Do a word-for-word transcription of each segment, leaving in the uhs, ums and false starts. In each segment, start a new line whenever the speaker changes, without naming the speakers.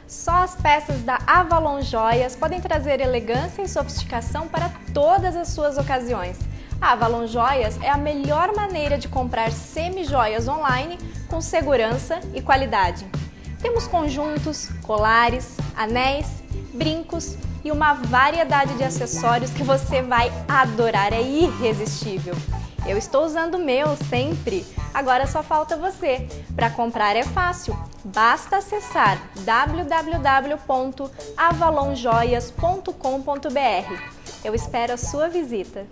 Só as peças da Avalon Joias podem trazer elegância e sofisticação para todas as suas ocasiões. A Avalon Joias é a melhor maneira de comprar semi-joias online com segurança e qualidade. Temos conjuntos, colares, anéis, brincos e uma variedade de acessórios que você vai adorar, é irresistível. Eu estou usando o meu sempre, agora só falta você. Para comprar é fácil, basta acessar w w w ponto avalon joias ponto com ponto b r. Eu espero a sua visita.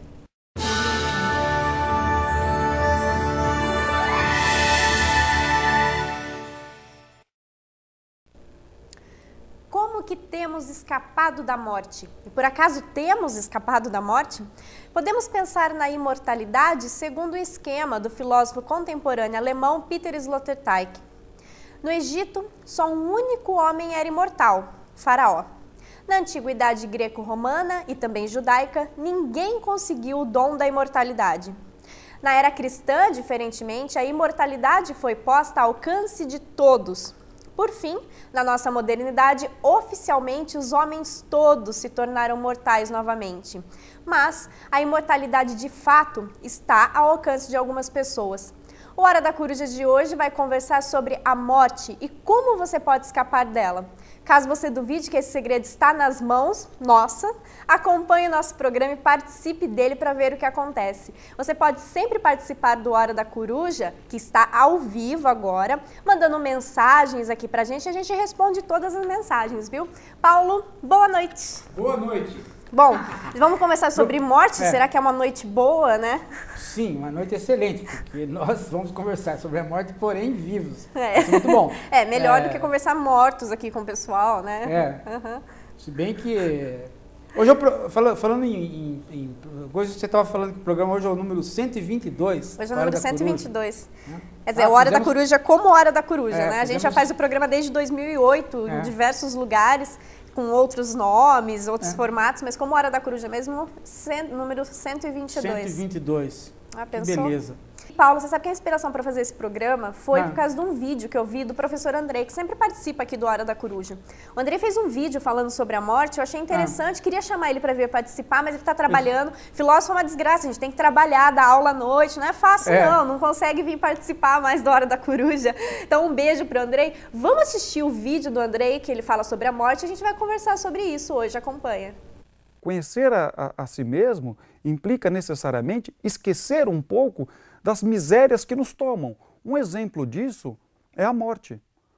Como que temos escapado da morte? E por acaso temos escapado da morte? Podemos pensar na imortalidade segundo o esquema do filósofo contemporâneo alemão Peter Sloterdijk. No Egito, só um único homem era imortal, Faraó. Na antiguidade greco-romana e também judaica, ninguém conseguiu o dom da imortalidade. Na era cristã, diferentemente, a imortalidade foi posta ao alcance de todos. Por fim, na nossa modernidade, oficialmente os homens todos se tornaram mortais novamente. Mas a imortalidade de fato está ao alcance de algumas pessoas. O Hora da Coruja de hoje vai conversar sobre a morte e como você pode escapar dela. Caso você duvide que esse segredo está nas mãos, nossa, acompanhe o nosso programa e participe dele para ver o que acontece. Você pode sempre participar do Hora da Coruja, que está ao vivo agora, mandando mensagens aqui pra gente e a gente responde todas as mensagens, viu? Paulo, boa noite.
Boa noite.
Bom, vamos conversar sobre morte,
é.
Será que é uma noite boa, né?
Sim, uma noite excelente, porque nós vamos conversar sobre a morte, porém vivos.
É,
Isso é muito bom.
É, melhor
é...
do que conversar mortos aqui com o pessoal, né?
É,
uhum.
Se bem que... Hoje, eu, falando, falando em, em, em... Hoje você estava falando que o programa hoje é o número cento e vinte e dois.
Hoje é o número cento e vinte e dois.
Né?
Quer dizer,
ah,
o Hora
fizemos...
da Coruja como Hora da Coruja,
é,
né? A gente
fizemos...
já faz o programa desde dois mil e oito,
é.
em diversos lugares, com outros nomes, outros
é.
formatos, mas como Hora da Coruja mesmo, cento, número cento e vinte e dois.
cento e vinte e dois.
Ah,
que
pensou?
beleza.
Paulo, você sabe que a inspiração para fazer esse programa foi
ah.
por causa de um vídeo que eu vi do professor Andrei, que sempre participa aqui do Hora da Coruja. O Andrei fez um vídeo falando sobre a morte, eu achei interessante, ah. queria chamar ele para vir participar, mas ele está trabalhando. Filósofo é uma desgraça, a gente tem que trabalhar, dar aula à noite, não é fácil é. não, não consegue vir participar mais do Hora da Coruja. Então um beijo para o Andrei. Vamos assistir o vídeo do Andrei, que ele fala sobre a morte, e a gente vai conversar sobre isso hoje, acompanha.
Conhecer a, a, a si mesmo implica necessariamente esquecer um pouco das misérias que nos tomam. Um exemplo disso é a morte.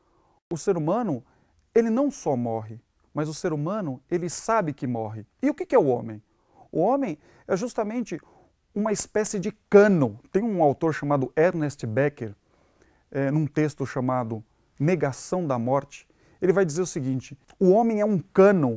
O ser humano, ele não só morre, mas o ser humano, ele sabe que morre. E o que é o homem? O homem é justamente uma espécie de cano. Tem um autor chamado Ernest Becker, é, num texto chamado Negação da Morte, ele vai dizer o seguinte: o homem é um cano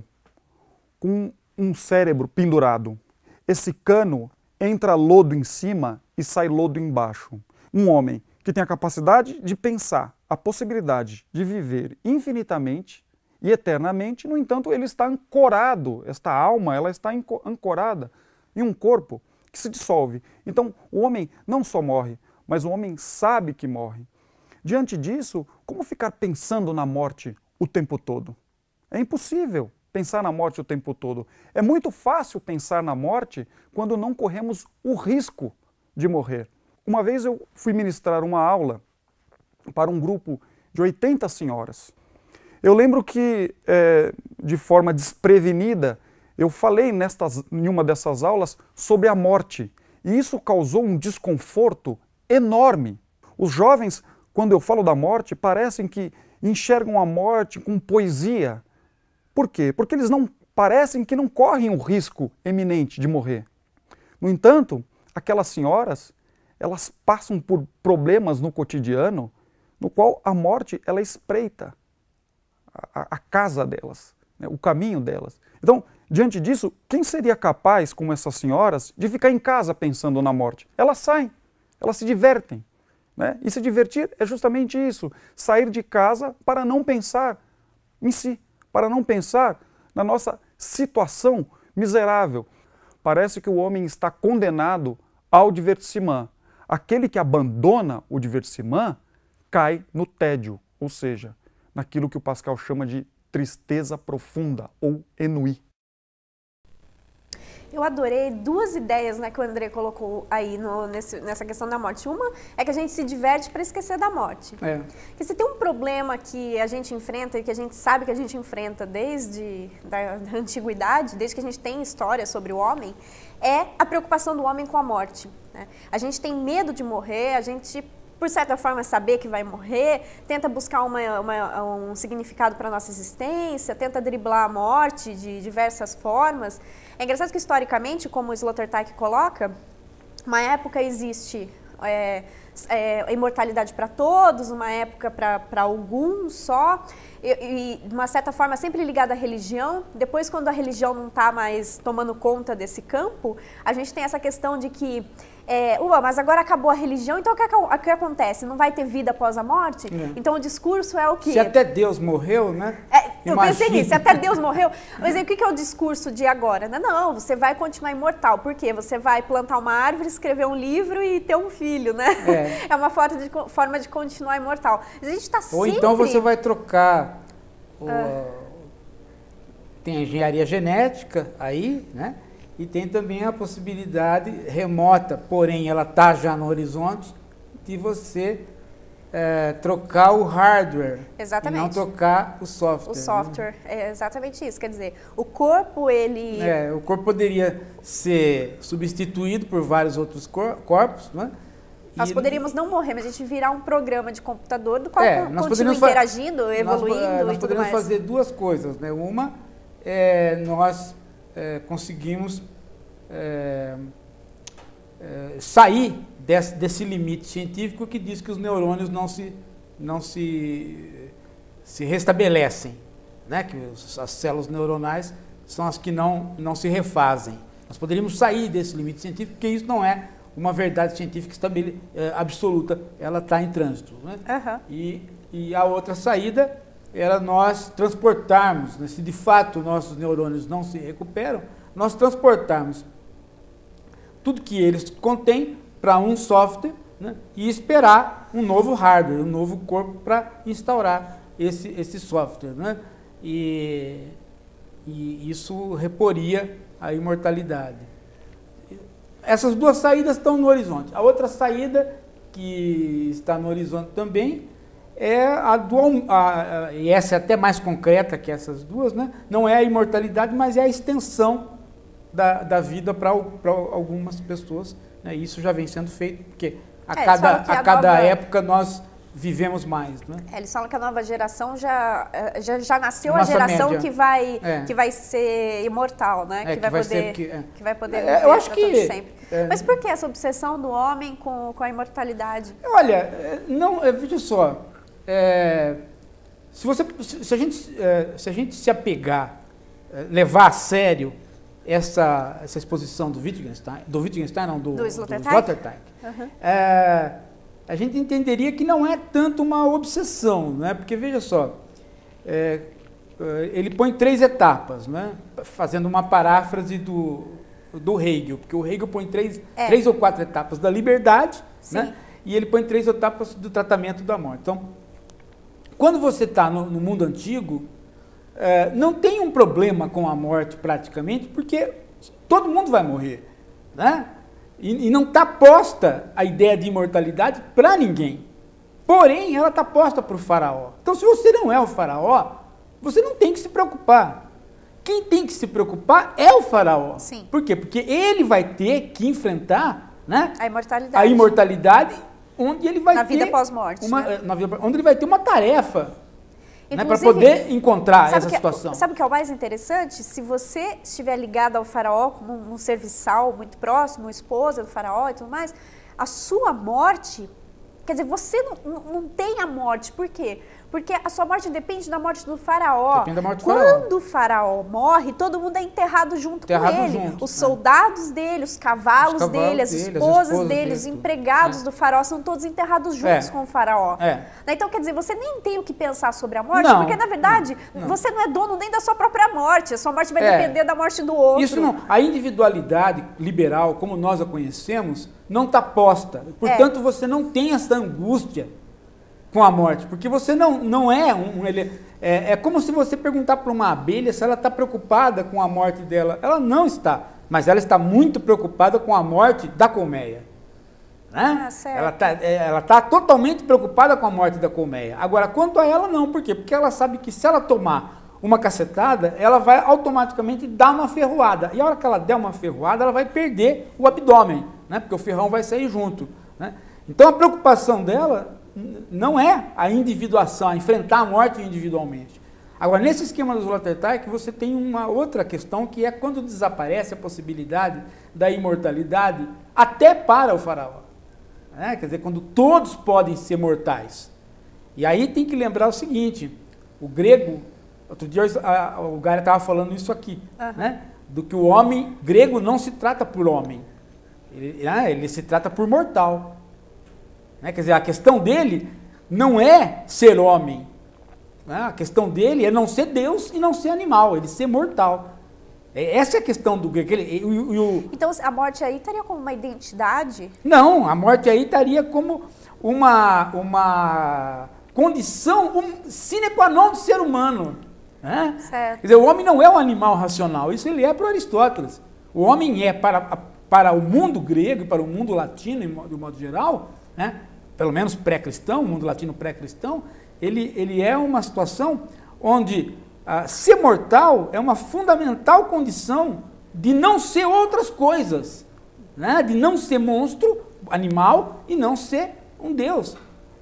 com um cérebro pendurado. Esse cano entra lodo em cima e sai lodo embaixo. Um homem que tem a capacidade de pensar, a possibilidade de viver infinitamente e eternamente, no entanto, ele está ancorado, esta alma, ela está ancorada em um corpo que se dissolve. Então, o homem não só morre, mas o homem sabe que morre. Diante disso, como ficar pensando na morte o tempo todo? É impossível pensar na morte o tempo todo. É muito fácil pensar na morte quando não corremos o risco de morrer. Uma vez eu fui ministrar uma aula para um grupo de oitenta senhoras. Eu lembro que, é, de forma desprevenida, eu falei nestas, em uma dessas aulas sobre a morte. E isso causou um desconforto enorme. Os jovens, quando eu falo da morte, parecem que enxergam a morte com poesia. Por quê? Porque eles não parecem que não correm o risco eminente de morrer. No entanto, aquelas senhoras, elas passam por problemas no cotidiano, no qual a morte, ela espreita a, a casa delas, né, o caminho delas. Então, diante disso, quem seria capaz, como essas senhoras, de ficar em casa pensando na morte? Elas saem, elas se divertem. Né? E se divertir é justamente isso, sair de casa para não pensar em si, para não pensar na nossa situação miserável. Parece que o homem está condenado ao divertimento. Aquele que abandona o divertimento cai no tédio, ou seja, naquilo que o Pascal chama de tristeza profunda ou ennui.
Eu adorei duas ideias, né, que o André colocou aí no, nesse, nessa questão da morte. Uma é que a gente se diverte para esquecer da morte.
É.
Porque se tem um problema que a gente enfrenta e que a gente sabe que a gente enfrenta desde da, da antiguidade, desde que a gente tem história sobre o homem, é a preocupação do homem com a morte, né? A gente tem medo de morrer, a gente, por certa forma, saber que vai morrer, tenta buscar uma, uma, um significado para a nossa existência, tenta driblar a morte de diversas formas. É engraçado que, historicamente, como o Sloterdijk coloca, uma época existe é, é, imortalidade para todos, uma época para alguns só, e, e, de uma certa forma, sempre ligada à religião. Depois, quando a religião não está mais tomando conta desse campo, a gente tem essa questão de que É, ué, mas agora acabou a religião, então o que, o que acontece? Não vai ter vida após a morte? É. Então o discurso é o quê?
Se até Deus morreu, né?
É, eu Imagina. pensei nisso, se até Deus morreu. Mas aí, o que é o discurso de agora? Não, não, você vai continuar imortal. Por quê? Você vai plantar uma árvore, escrever um livro e ter um filho, né? É, é uma forma de, forma de continuar imortal. A gente tá
Ou
sempre...
então você vai trocar... O, ah. Tem a engenharia genética aí, né? E tem também a possibilidade remota, porém ela está já no horizonte, de você é, trocar o hardware.
Exatamente.
E não trocar o software.
O software, né? É exatamente isso. Quer dizer, o corpo, ele...
É, o corpo poderia ser substituído por vários outros cor corpos, né?
Nós
e...
poderíamos não morrer, mas a gente virar um programa de computador do qual
é,
continua interagindo, evoluindo
nós, nós
e tudo mais.
Nós poderíamos fazer duas coisas, né? Uma, é, nós... É, conseguimos é, é, sair desse, desse limite científico que diz que os neurônios não se, não se, se restabelecem, né? Que os, as células neuronais são as que não, não se refazem. Nós poderíamos sair desse limite científico, porque isso não é uma verdade científica estabele, é, absoluta, ela está em trânsito, né? Uhum. E, e a outra saída era nós transportarmos, né, se de fato nossos neurônios não se recuperam, nós transportarmos tudo que eles contêm para um software, né, e esperar um novo hardware, um novo corpo para instaurar esse, esse software, né, e, e isso reporia a imortalidade. Essas duas saídas estão no horizonte. A outra saída que está no horizonte também é a do, a, a, e essa é até mais concreta que essas duas, né? Não é a imortalidade, mas é a extensão da, da vida para algumas pessoas, né? Isso já vem sendo feito, porque a é, cada, a cada nova... época nós vivemos mais, né?
É, eles falam que a nova geração já, já, já nasceu Nossa a geração média. que vai, é. que vai ser imortal, né?
É,
que, vai
que, vai
poder,
que, é.
que vai poder
viver eu acho que
sempre. É. Mas por que essa obsessão do homem com, com a imortalidade?
Olha, não, veja só, é, se, você, se, a gente, é, se a gente se apegar, é, levar a sério essa, essa exposição do Wittgenstein, do Wittgenstein não, do,
do Sloterdijk,
do Sloterdijk uhum. é, a gente entenderia que não é tanto uma obsessão, né? Porque veja só, é, ele põe três etapas, né? Fazendo uma paráfrase do, do Hegel, porque o Hegel põe três, é. três ou quatro etapas da liberdade, né? E ele põe três etapas do tratamento da morte. Então, quando você está no, no mundo antigo, é, não tem um problema com a morte praticamente, porque todo mundo vai morrer, né? E, e não está posta a ideia de imortalidade para ninguém. Porém, ela está posta para o faraó. Então, se você não é o faraó, você não tem que se preocupar. Quem tem que se preocupar é o faraó.
Sim.
Por quê? Porque ele vai ter que enfrentar, né,
a imortalidade.
A imortalidade, onde ele vai
na
ter...
Vida pós-morte,
uma,
né?
na vida, onde ele vai ter uma tarefa, né, para poder encontrar essa
que,
situação.
Sabe o que é o mais interessante? Se você estiver ligado ao faraó como um, um serviçal muito próximo, esposa do faraó e tudo mais, a sua morte, quer dizer, você não, não, não tem a morte. Por quê? Porque a sua morte depende da morte do faraó.
Depende da morte do
Quando
faraó.
o faraó morre, todo mundo é enterrado junto
enterrado
com ele.
Junto,
os soldados né? dele, os cavalos, os cavalos dele, as
dele,
esposas,
as esposas
dele, os empregados é. do faraó, são todos enterrados juntos
é.
com o faraó.
É.
Então, quer dizer, você nem tem o que pensar sobre a morte,
não,
porque, na verdade,
não, não.
você não é dono nem da sua própria morte. A sua morte vai
é.
depender da morte do outro.
Isso não. A individualidade liberal, como nós a conhecemos, não está posta. Portanto, é. você não tem essa angústia com a morte, porque você não, não é um... Ele, é, é como se você perguntar para uma abelha se ela está preocupada com a morte dela. Ela não está, mas ela está muito preocupada com a morte da colmeia. Né?
Ah, certo.
Ela está ela tá totalmente preocupada com a morte da colmeia. Agora, quanto a ela, não. Por quê? Porque ela sabe que se ela tomar uma cacetada, ela vai automaticamente dar uma ferroada. E a hora que ela der uma ferroada, ela vai perder o abdômen, né? Porque o ferrão vai sair junto. Né? Então, a preocupação dela não é a individuação, a enfrentar a morte individualmente. Agora, nesse esquema do Sloterdijk, você tem uma outra questão, que é quando desaparece a possibilidade da imortalidade até para o faraó. É, quer dizer, quando todos podem ser mortais. E aí tem que lembrar o seguinte, o grego, outro dia a, o Gária estava falando isso aqui, uhum. né, do que o homem grego não se trata por homem, ele, ah, ele se trata por mortal. Né, quer dizer, a questão dele não é ser homem, né, a questão dele é não ser Deus e não ser animal, ele ser mortal. Essa é a questão do grego. Ele, o, o,
então, a morte aí estaria como uma identidade?
Não, a morte aí estaria como uma, uma condição um, sine qua non do ser humano. Né?
Certo.
Quer dizer, o homem não é um animal racional, isso ele é para Aristóteles. O homem é, para, para o mundo grego e para o mundo latino, de um modo geral, né? Pelo menos pré-cristão, o mundo latino pré-cristão, ele, ele é uma situação onde... Uh, ser mortal é uma fundamental condição de não ser outras coisas, né? De não ser monstro, animal, e não ser um Deus.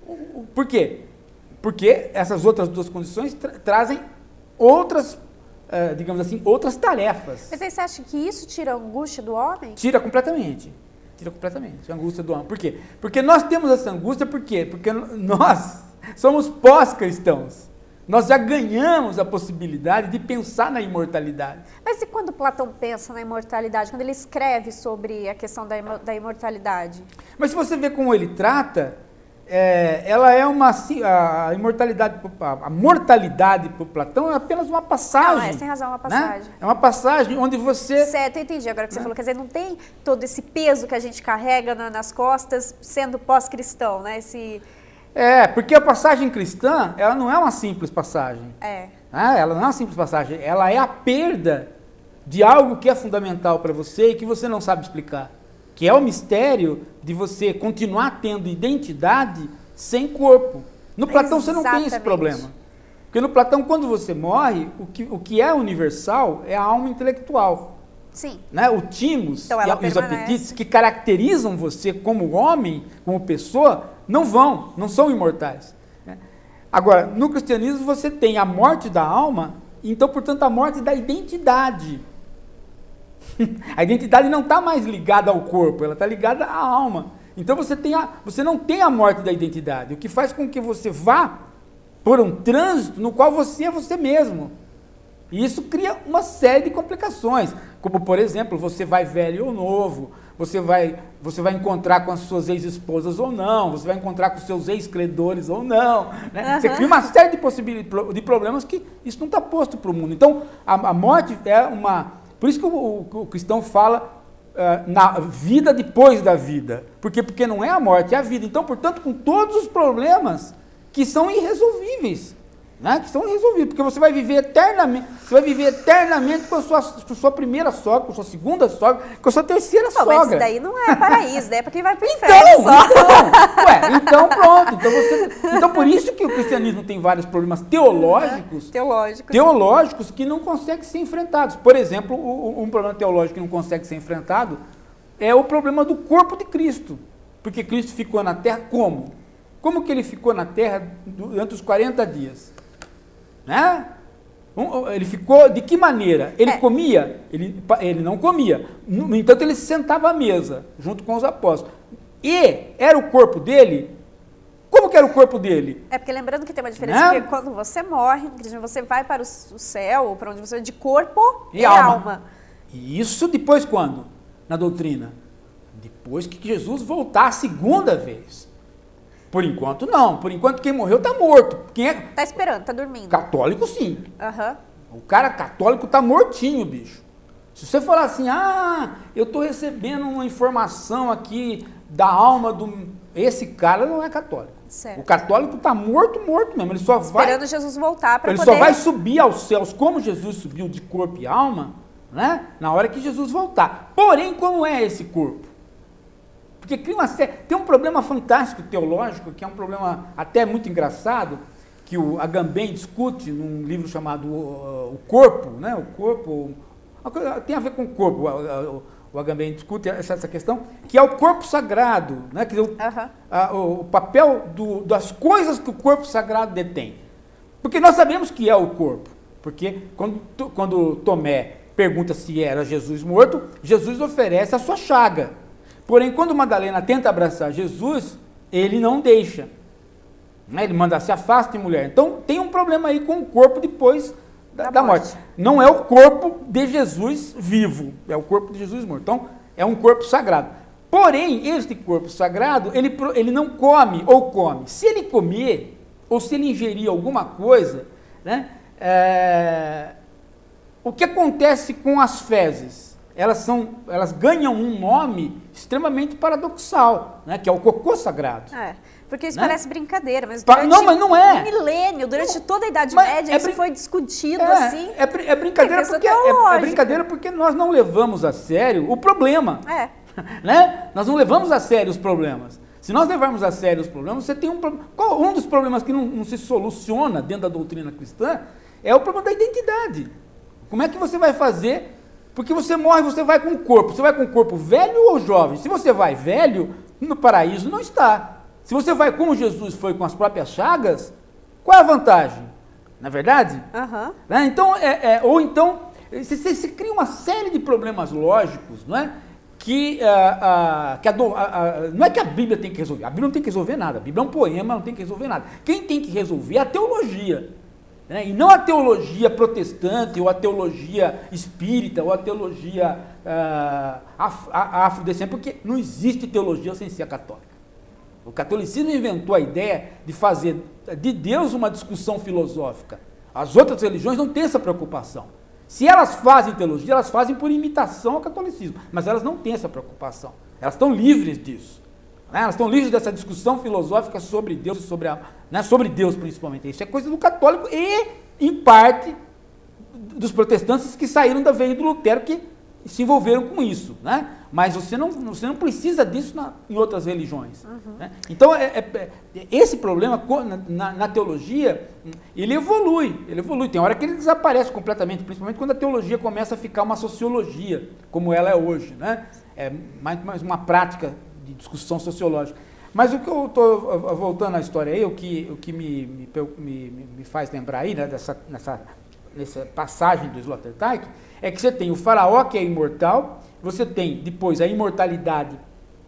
Por quê? Porque essas outras duas condições tra trazem outras, uh, digamos assim, outras tarefas.
Mas aí você acha que isso tira a angústia do homem?
Tira completamente. Tira completamente a angústia do homem. Por quê? Porque nós temos essa angústia, por quê? Porque nós somos pós-cristãos. Nós já ganhamos a possibilidade de pensar na imortalidade.
Mas e quando Platão pensa na imortalidade, quando ele escreve sobre a questão da, da imortalidade?
Mas se você vê como ele trata, é, ela é uma... A imortalidade, a mortalidade para o Platão é apenas uma passagem.
Não, é, tem razão, é uma passagem.
Né? É uma passagem onde você...
Certo, eu entendi agora que você
né?
falou. Quer dizer, não tem todo esse peso que a gente carrega na, nas costas sendo pós-cristão, né? Esse...
É, porque a passagem cristã, ela não é uma simples passagem.
É.
Ah, ela não é uma simples passagem, ela é a perda de algo que é fundamental para você e que você não sabe explicar. Que é o mistério de você continuar tendo identidade sem corpo. No Platão você não tem esse problema. Porque no Platão, quando você morre, o que, o que é universal é a alma intelectual.
Sim.
Né? O timos
então,
e os apetites que caracterizam você como homem, como pessoa, não vão, não são imortais. Né? Agora, no cristianismo você tem a morte da alma, então, portanto, a morte da identidade. A identidade não está mais ligada ao corpo, ela está ligada à alma. Então você, tem a, você não tem a morte da identidade, o que faz com que você vá por um trânsito no qual você é você mesmo. E isso cria uma série de complicações, como, por exemplo, você vai velho ou novo, você vai, você vai encontrar com as suas ex-esposas ou não, você vai encontrar com os seus ex-credores ou não. Né? Uhum. Você cria uma série de, possibilidades, de problemas que isso não está posto para o mundo. Então, a, a morte é uma... Por isso que o, o, o cristão fala uh, na vida depois da vida. Por quê? Porque não é a morte, é a vida. Então, portanto, com todos os problemas que são irresolvíveis. Né? Que são irresolvíveis, porque você vai viver eternamente, você vai viver eternamente com a sua, com a sua primeira sogra, com a sua segunda sogra, com a sua terceira
não,
sogra.
Mas isso daí não é paraíso, daí é para quem vai para o
então,
inferno só.
Então, ué, então pronto. Então, você, então por isso que o cristianismo tem vários problemas teológicos,
teológicos.
teológicos que não conseguem ser enfrentados. Por exemplo, um problema teológico que não consegue ser enfrentado é o problema do corpo de Cristo. Porque Cristo ficou na terra como? Como que ele ficou na terra durante os quarenta dias? Né? Ele ficou de que maneira? Ele é. comia? Ele, ele não comia. No entanto, ele se sentava à mesa, junto com os apóstolos. E era o corpo dele? Como que era o corpo dele?
É porque lembrando que tem uma diferença, né? Porque quando você morre, você vai para o céu, ou para onde você vai, de corpo e, e alma. alma.
E isso depois quando? Na doutrina? Depois que Jesus voltar a segunda vez. Por enquanto, não. Por enquanto, quem morreu está morto. Quem é...
Tá esperando, tá dormindo.
Católico, sim.
Uhum.
O cara católico tá mortinho, bicho. Se você falar assim, ah, eu estou recebendo uma informação aqui da alma do... Esse cara não é católico.
Certo.
O católico está morto, morto mesmo. Ele só vai...
Esperando Jesus voltar para
Ele
poder...
só vai subir aos céus como Jesus subiu de corpo e alma, né? Na hora que Jesus voltar. Porém, como é esse corpo? Porque cria uma série... Tem um problema fantástico teológico, que é um problema até muito engraçado, que o Agamben discute num livro chamado O Corpo, né? O Corpo... Tem a ver com o corpo, o, o Agamben discute essa, essa questão, que é o corpo sagrado, né? Quer dizer, o,
uhum.
a, o, o papel do, das coisas que o corpo sagrado detém. Porque nós sabemos que é o corpo. Porque quando, quando Tomé pergunta se era Jesus morto, Jesus oferece a sua chaga. Porém, quando Madalena tenta abraçar Jesus, ele não deixa. Ele manda, se afaste, mulher. Então, tem um problema aí com o corpo depois da, da morte. morte. Não é o corpo de Jesus vivo, é o corpo de Jesus morto. Então, é um corpo sagrado. Porém, este corpo sagrado, ele, ele não come ou come. Se ele comer, ou se ele ingerir alguma coisa, né, é, o que acontece com as fezes? Elas, são, elas ganham um nome extremamente paradoxal, né, que é o cocô sagrado.
É, porque isso
né?
parece brincadeira, mas
Pa
durante
não, mas não é.
um milênio, durante
não,
toda a Idade Média,
é
isso foi discutido
é,
assim.
É, é, brincadeira
é
porque, é, é brincadeira porque nós não levamos a sério o problema.
É.
Né? Nós não levamos a sério os problemas. Se nós levarmos a sério os problemas, você tem um problema. Qual um dos problemas que não, não se soluciona dentro da doutrina cristã é o problema da identidade. Como é que você vai fazer? Porque você morre, você vai com o corpo. Você vai com o corpo velho ou jovem? Se você vai velho, no paraíso não está. Se você vai como Jesus foi com as próprias chagas, qual é a vantagem? Não é verdade?
Uhum.
Né? Então, é, é, ou então, você, você cria uma série de problemas lógicos, não é? Que, uh, uh, que a, a, a, não é que a Bíblia tem que resolver. A Bíblia não tem que resolver nada. A Bíblia é um poema, não tem que resolver nada. Quem tem que resolver é a teologia. Né? E não a teologia protestante, ou a teologia espírita, ou a teologia uh, af, afrodescendente, porque não existe teologia sem ser católica. O catolicismo inventou a ideia de fazer de Deus uma discussão filosófica. As outras religiões não têm essa preocupação. Se elas fazem teologia, elas fazem por imitação ao catolicismo, mas elas não têm essa preocupação. Elas estão livres disso. Né? Elas estão livres dessa discussão filosófica sobre Deus, sobre, a, né? sobre Deus principalmente. Isso é coisa do católico e, em parte, dos protestantes que saíram da veia do Lutero, que se envolveram com isso. Né? Mas você não, você não precisa disso na, em outras religiões. Uhum. Né? Então, é, é, esse problema na, na teologia, ele evolui, ele evolui. Tem hora que ele desaparece completamente, principalmente quando a teologia começa a ficar uma sociologia, como ela é hoje. Né? É mais, mais uma prática de discussão sociológica. Mas o que eu estou voltando à história aí, o que, o que me, me, me, me faz lembrar aí, né, dessa, nessa, nessa passagem do Sloterdijk, é que você tem o faraó, que é imortal, você tem depois a imortalidade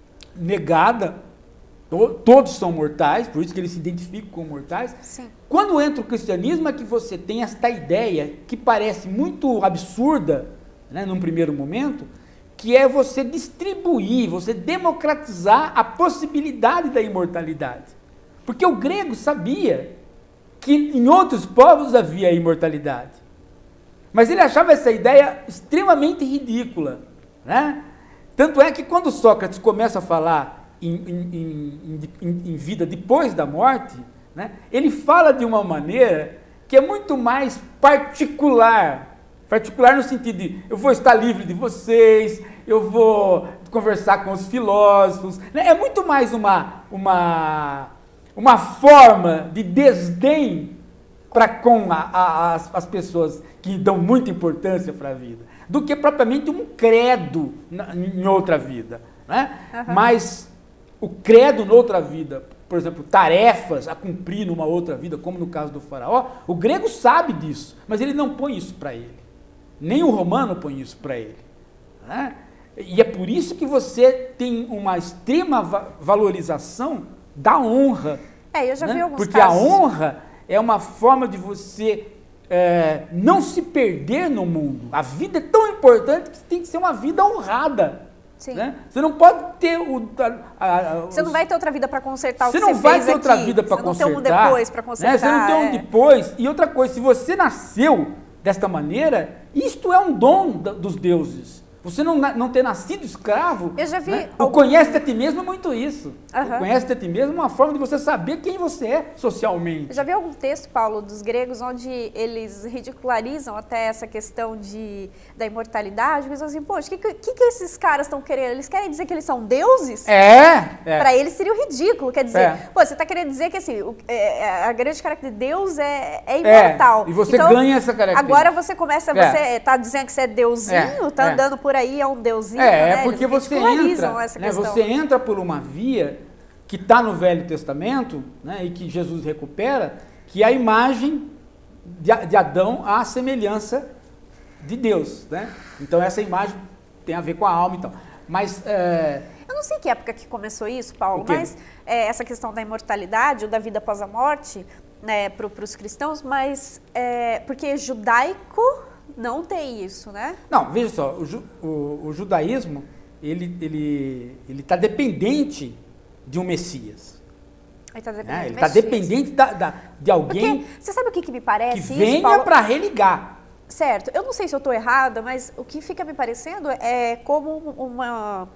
negada, to, todos são mortais, por isso que eles se identificam como mortais.
Sim.
Quando entra o cristianismo é que você tem esta ideia, que parece muito absurda, né, num primeiro momento, que é você distribuir, você democratizar a possibilidade da imortalidade. Porque o grego sabia que em outros povos havia imortalidade. Mas ele achava essa ideia extremamente ridícula. Né? Tanto é que quando Sócrates começa a falar em, em, em, em vida depois da morte, né, ele fala de uma maneira que é muito mais particular. Particular no sentido de, eu vou estar livre de vocês, eu vou conversar com os filósofos. Né? É muito mais uma, uma, uma forma de desdém para com a, a, as, as pessoas que dão muita importância para a vida, do que propriamente um credo na, em outra vida. Né? Uhum. Mas o credo noutra vida, por exemplo, tarefas a cumprir numa outra vida, como no caso do faraó, o grego sabe disso, mas ele não põe isso para ele. Nem o romano põe isso para ele. Né? E é por isso que você tem uma extrema va valorização da honra.
É, eu já
né?
vi alguns
Porque
casos.
a honra é uma forma de você é, não se perder no mundo. A vida é tão importante que tem que ser uma vida honrada.
Sim.
Né? Você não pode ter o... A, a,
você não vai ter outra vida para consertar o que
você
você
não vai
fez
ter outra
aqui.
vida para consertar.
Você não tem um depois para consertar.
Né? Você não tem um
é.
depois. E outra coisa, se você nasceu desta maneira, isto é um dom da, dos deuses. Você não, não ter nascido escravo,
eu já vi
né?
algum...
O conhece a ti mesmo é muito isso.
Uhum.
O conhece a ti mesmo é uma forma de você saber quem você é socialmente.
Eu já vi algum texto, Paulo, dos gregos, onde eles ridicularizam até essa questão de, da imortalidade, mas assim, poxa, o que, que, que esses caras estão querendo? Eles querem dizer que eles são deuses?
É! é.
Para eles seria o ridículo, quer dizer,
É.
pô, você está querendo dizer que assim, o, é, a grande característica de Deus é, é imortal.
É, e você
então,
ganha essa característica.
Agora você começa, você
É.
tá dizendo que você é deusinho,
É,
tá
é.
andando por aí, é um deusinho,
É,
né?
é porque
Eles
você
ridicularizam
entra,
essa
né,
questão.
você entra por uma via que está no Velho Testamento, né, e que Jesus recupera, que é a imagem de, de Adão à semelhança de Deus, né? Então essa imagem tem a ver com a alma e tal. Mas é,
Eu não sei que época que começou isso, Paulo,
O quê?
mas é, essa questão da imortalidade ou da vida após a morte, né, para os cristãos, mas é, porque judaico não tem isso, né?
não, veja só, o, ju- o- o judaísmo ele ele ele está dependente de um Messias,
Ele está
né?
dependendo
Ele
do
está
Messias.
dependente da, da- de alguém
Porque, você sabe o que, que me parece
que
isso,
venha
Paulo?
para religar.
Certo, eu não sei se eu estou errada, mas o que fica me parecendo é como uma...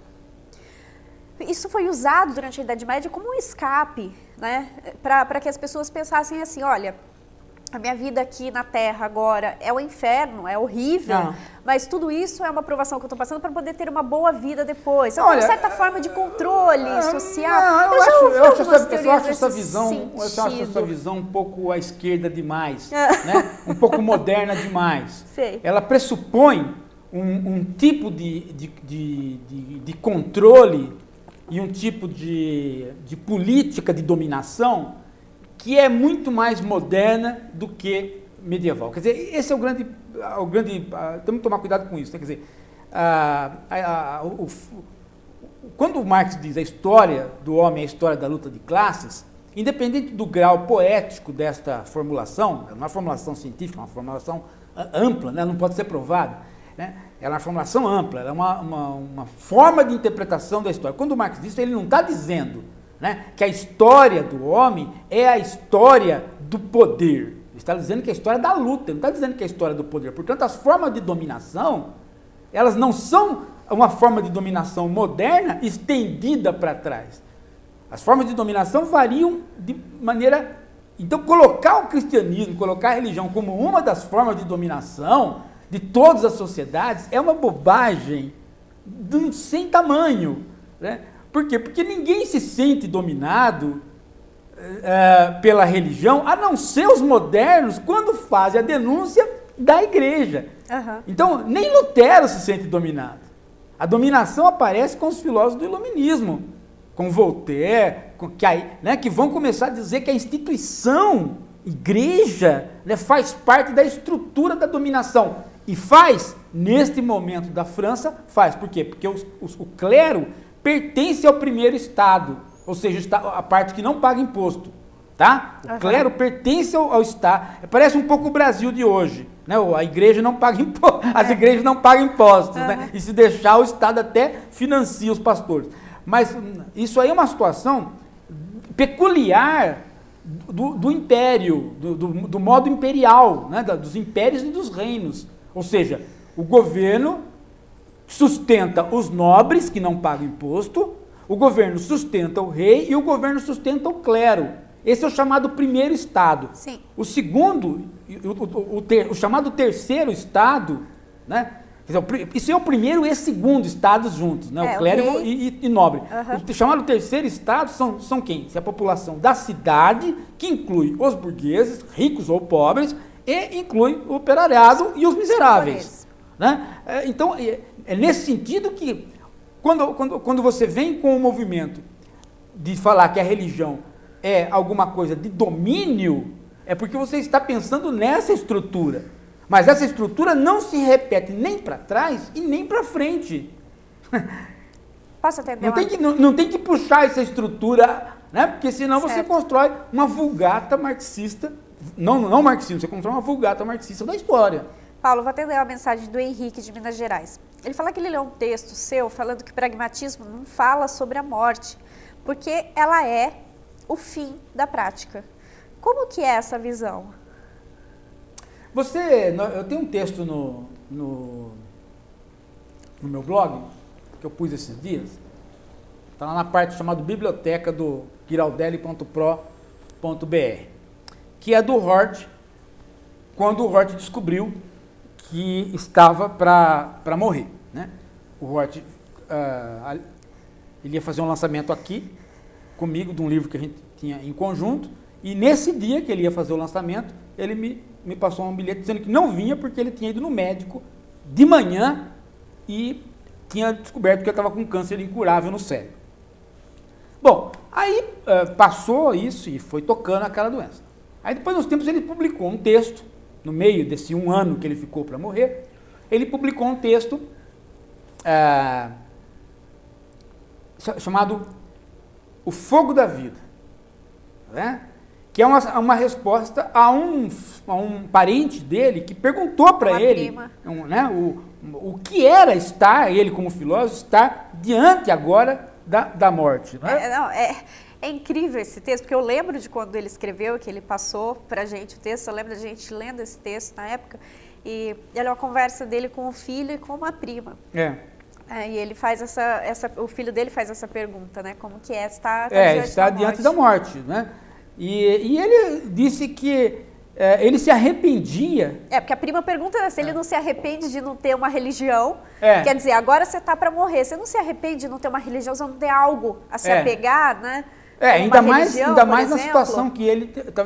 Isso foi usado durante a Idade Média como um escape, né? Para que as pessoas pensassem assim, olha, a minha vida aqui na Terra agora é o inferno, é horrível,
Ah.
mas tudo isso é uma provação que eu estou passando para poder ter uma boa vida depois. É
Olha,
uma certa forma de controle
Ah,
social.
não, eu,
já
acho,
ouvi
eu, acho
algumas
essa, eu
teorias
acho essa
nesse
visão, eu acho essa
sentido.
visão um pouco à esquerda demais,
Ah.
né? Um pouco moderna demais.
Sei.
Ela pressupõe um, um tipo de, de, de, de, de controle e um tipo de, de política de dominação que é muito mais moderna do que medieval. Quer dizer, esse é o grande... O grande ah, temos que tomar cuidado com isso. Né? Quer dizer, ah, ah, ah, o, o, quando o Marx diz a história do homem é a história da luta de classes, independente do grau poético desta formulação, é uma formulação científica, uma formulação ampla, né? Não pode ser provada, né? Ela é uma formulação ampla, ela é uma, uma, uma forma de interpretação da história. Quando o Marx diz isso, ele não está dizendo, né, que a história do homem é a história do poder. Ele está dizendo que é a história da luta, ele não está dizendo que é a história do poder. Portanto, as formas de dominação, elas não são uma forma de dominação moderna estendida para trás. As formas de dominação variam de maneira... Então, colocar o cristianismo, colocar a religião como uma das formas de dominação de todas as sociedades é uma bobagem de, sem tamanho. Né? Por quê? Porque ninguém se sente dominado é, pela religião, a não ser os modernos, quando fazem a denúncia da igreja.
Uhum.
Então, nem Lutero se sente dominado. A dominação aparece com os filósofos do iluminismo, com Voltaire, com, que, aí, né, que vão começar a dizer que a instituição, igreja, né, faz parte da estrutura da dominação. E faz, neste momento da França, faz. Por quê? Porque os, os, o clero pertence ao primeiro Estado, ou seja, a parte que não paga imposto. Tá? O
uhum.
clero pertence ao, ao Estado. Parece um pouco o Brasil de hoje. Né? A igreja não paga imposto, as
é.
igrejas não pagam impostos.
Uhum.
Né? E se deixar, o Estado até financia os pastores. Mas isso aí é uma situação peculiar do, do império, do, do, do modo imperial, né? Da, dos impérios e dos reinos. Ou seja, o governo sustenta os nobres que não pagam imposto, o governo sustenta o rei e o governo sustenta o clero. Esse é o chamado primeiro estado.
Sim. O
segundo, o, o, o, ter, o chamado terceiro estado, né? Isso é o primeiro e segundo estados juntos, né?
É,
o clero
okay.
e, e, e nobre.
Uhum.
O chamado terceiro estado são, são quem? É a população da cidade, que inclui os burgueses, ricos ou pobres, e inclui o operariado e os miseráveis. Né? Então, é, é nesse sentido que, quando, quando, quando você vem com o movimento de falar que a religião é alguma coisa de domínio, é porque você está pensando nessa estrutura. Mas essa estrutura não se repete nem para trás e nem para frente.
Posso atender
não,
uma...
tem que, não, não tem que puxar essa estrutura, né? Porque senão
certo.
Você constrói uma vulgata marxista, não, não marxista, você constrói uma vulgata marxista da história.
Paulo, vou atender a mensagem do Henrique de Minas Gerais. Ele fala que ele leu um texto seu falando que pragmatismo não fala sobre a morte, porque ela é o fim da prática. Como que é essa visão?
Você, eu tenho um texto no, no, no meu blog, que eu pus esses dias, está lá na parte chamada biblioteca do giraldelli ponto pro ponto br, que é do Hort, quando o Hort descobriu que estava para morrer, né? O Hort, uh, ele ia fazer um lançamento aqui, comigo, de um livro que a gente tinha em conjunto, e nesse dia que ele ia fazer o lançamento, ele me, me passou um bilhete dizendo que não vinha porque ele tinha ido no médico de manhã e tinha descoberto que ele estava com câncer incurável no cérebro. Bom, aí uh, passou isso e foi tocando aquela doença. Aí depois, nos tempos, ele publicou um texto, no meio desse um ano que ele ficou para morrer, ele publicou um texto uh, chamado O Fogo da Vida, né? Que é uma, uma resposta a um, a um parente dele que perguntou para ele um, né, o, o que era estar, ele como filósofo, estar diante agora da, da morte. Né?
É, não, é, é incrível esse texto, porque eu lembro de quando ele escreveu, que ele passou para a gente o texto, eu lembro da gente lendo esse texto na época, e era uma conversa dele com o filho e com uma prima.
É.
É, e ele faz essa, essa, o filho dele faz essa pergunta, né? Como que é estar, estar
é,
diante,
estar
da,
diante
morte.
da morte, né? E, e ele disse que é, ele se arrependia.
É, porque a prima pergunta se ele é. não se arrepende de não ter uma religião.
É.
Quer dizer, agora você está para morrer, você não se arrepende de não ter uma religião, você não ter algo a se
é.
apegar, né?
É, ainda
uma
mais,
religião,
ainda mais na
exemplo.
situação que ele tá,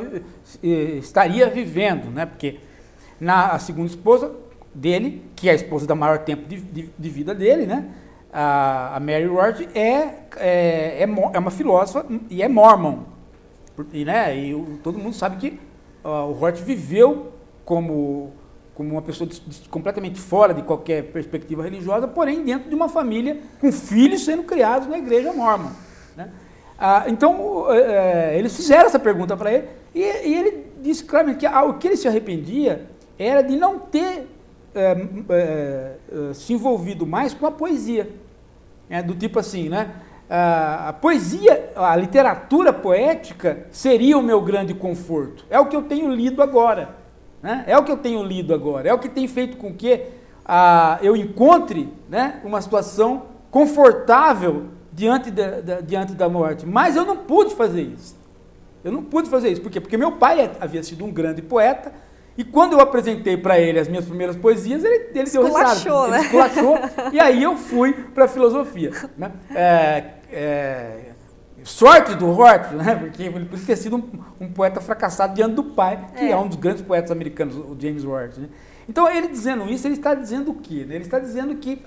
estaria vivendo, né? Porque na, a segunda esposa dele, que é a esposa da maior tempo de, de, de vida dele, né? A, a Mary Ward é, é, é, é uma filósofa e é mormon. E, né, e o, todo mundo sabe que uh, o Hort viveu como, como uma pessoa de, de, completamente fora de qualquer perspectiva religiosa, porém dentro de uma família com filhos sendo criados na igreja mormon. Né? Ah, então, uh, uh, eles fizeram essa pergunta para ele e, e ele disse claramente que ah, o que ele se arrependia era de não ter uh, uh, uh, se envolvido mais com a poesia. É, do tipo assim, né? A poesia, a literatura poética seria o meu grande conforto. É o que eu tenho lido agora. Né? É o que eu tenho lido agora. É o que tem feito com que ah, eu encontre, né, uma situação confortável diante da, da, diante da morte. Mas eu não pude fazer isso. Eu não pude fazer isso. Por quê? Porque meu pai havia sido um grande poeta e quando eu apresentei para ele as minhas primeiras poesias, ele, ele deu risada.
Né?
Ele esculachou, e aí eu fui para a filosofia. Né? É, é, sorte do Hort, né? Porque ele podia ter sido um, um poeta fracassado diante do pai, que é, é um dos grandes poetas americanos, o James Hort. Né? Então, ele dizendo isso, ele está dizendo o quê? Ele está dizendo que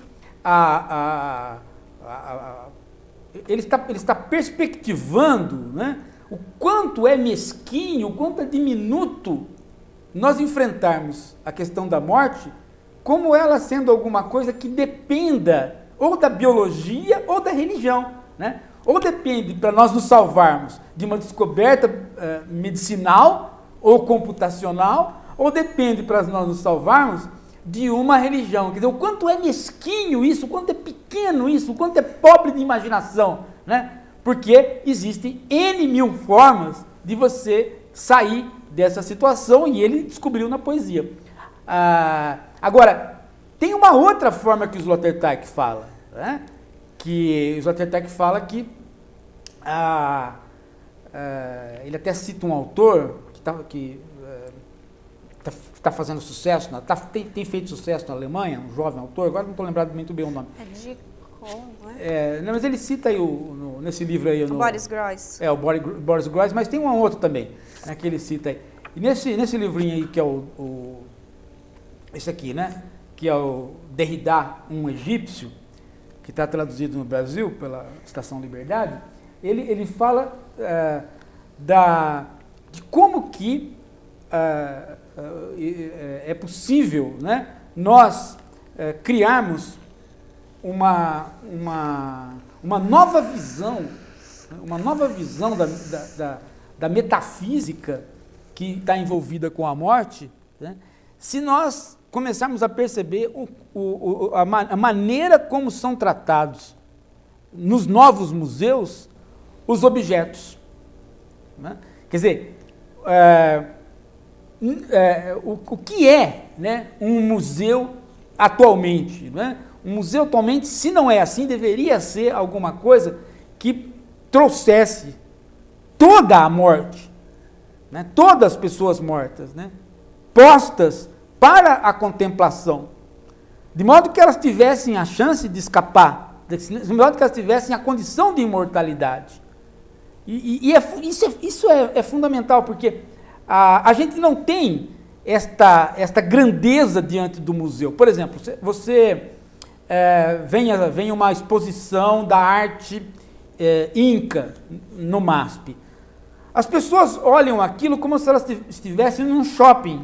a, a, a, a, ele, está, ele está perspectivando, né, o quanto é mesquinho, o quanto é diminuto nós enfrentarmos a questão da morte como ela sendo alguma coisa que dependa ou da biologia ou da religião, né? Ou depende, para nós nos salvarmos, de uma descoberta uh, medicinal ou computacional, ou depende para nós nos salvarmos de uma religião. Quer dizer, o quanto é mesquinho isso, o quanto é pequeno isso, o quanto é pobre de imaginação, né? Porque existem N mil formas de você sair dessa situação e ele descobriu na poesia. Ah, agora, tem uma outra forma que o Sloterdijk fala, né? Que o Sloterdijk fala que ah, ah, ele até cita um autor que está que, ah, tá fazendo sucesso, na, tá, tem, tem feito sucesso na Alemanha, um jovem autor, agora não estou lembrado muito bem o nome.
É Dicon, não é?
É, não, mas ele cita aí o, no, nesse livro aí.
O
no,
Boris Groys.
É, o Boris, Boris Groys, mas tem um outro também, né, que ele cita aí. E nesse, nesse livrinho aí, que é o, o esse aqui, né, que é o Derrida, um egípcio, que está traduzido no Brasil pela Estação Liberdade, ele, ele fala uh, da, de como que uh, uh, é possível, né, nós uh, criarmos uma, uma, uma nova visão, uma nova visão da, da, da, da metafísica que está envolvida com a morte, né, se nós começarmos a perceber o, o, a, a maneira como são tratados nos novos museus os objetos. Né? Quer dizer, é, é, o, o que é, né, um museu atualmente? Né? Um museu atualmente, se não é assim, deveria ser alguma coisa que trouxesse toda a morte, né? Todas as pessoas mortas, né? Postas para a contemplação, de modo que elas tivessem a chance de escapar, de modo que elas tivessem a condição de imortalidade. E, e, e é, isso, é, isso é, é fundamental, porque a, a gente não tem esta, esta grandeza diante do museu. Por exemplo, você é, vem, vem uma exposição da arte é, inca no M A S P. As pessoas olham aquilo como se elas estivessem num shopping.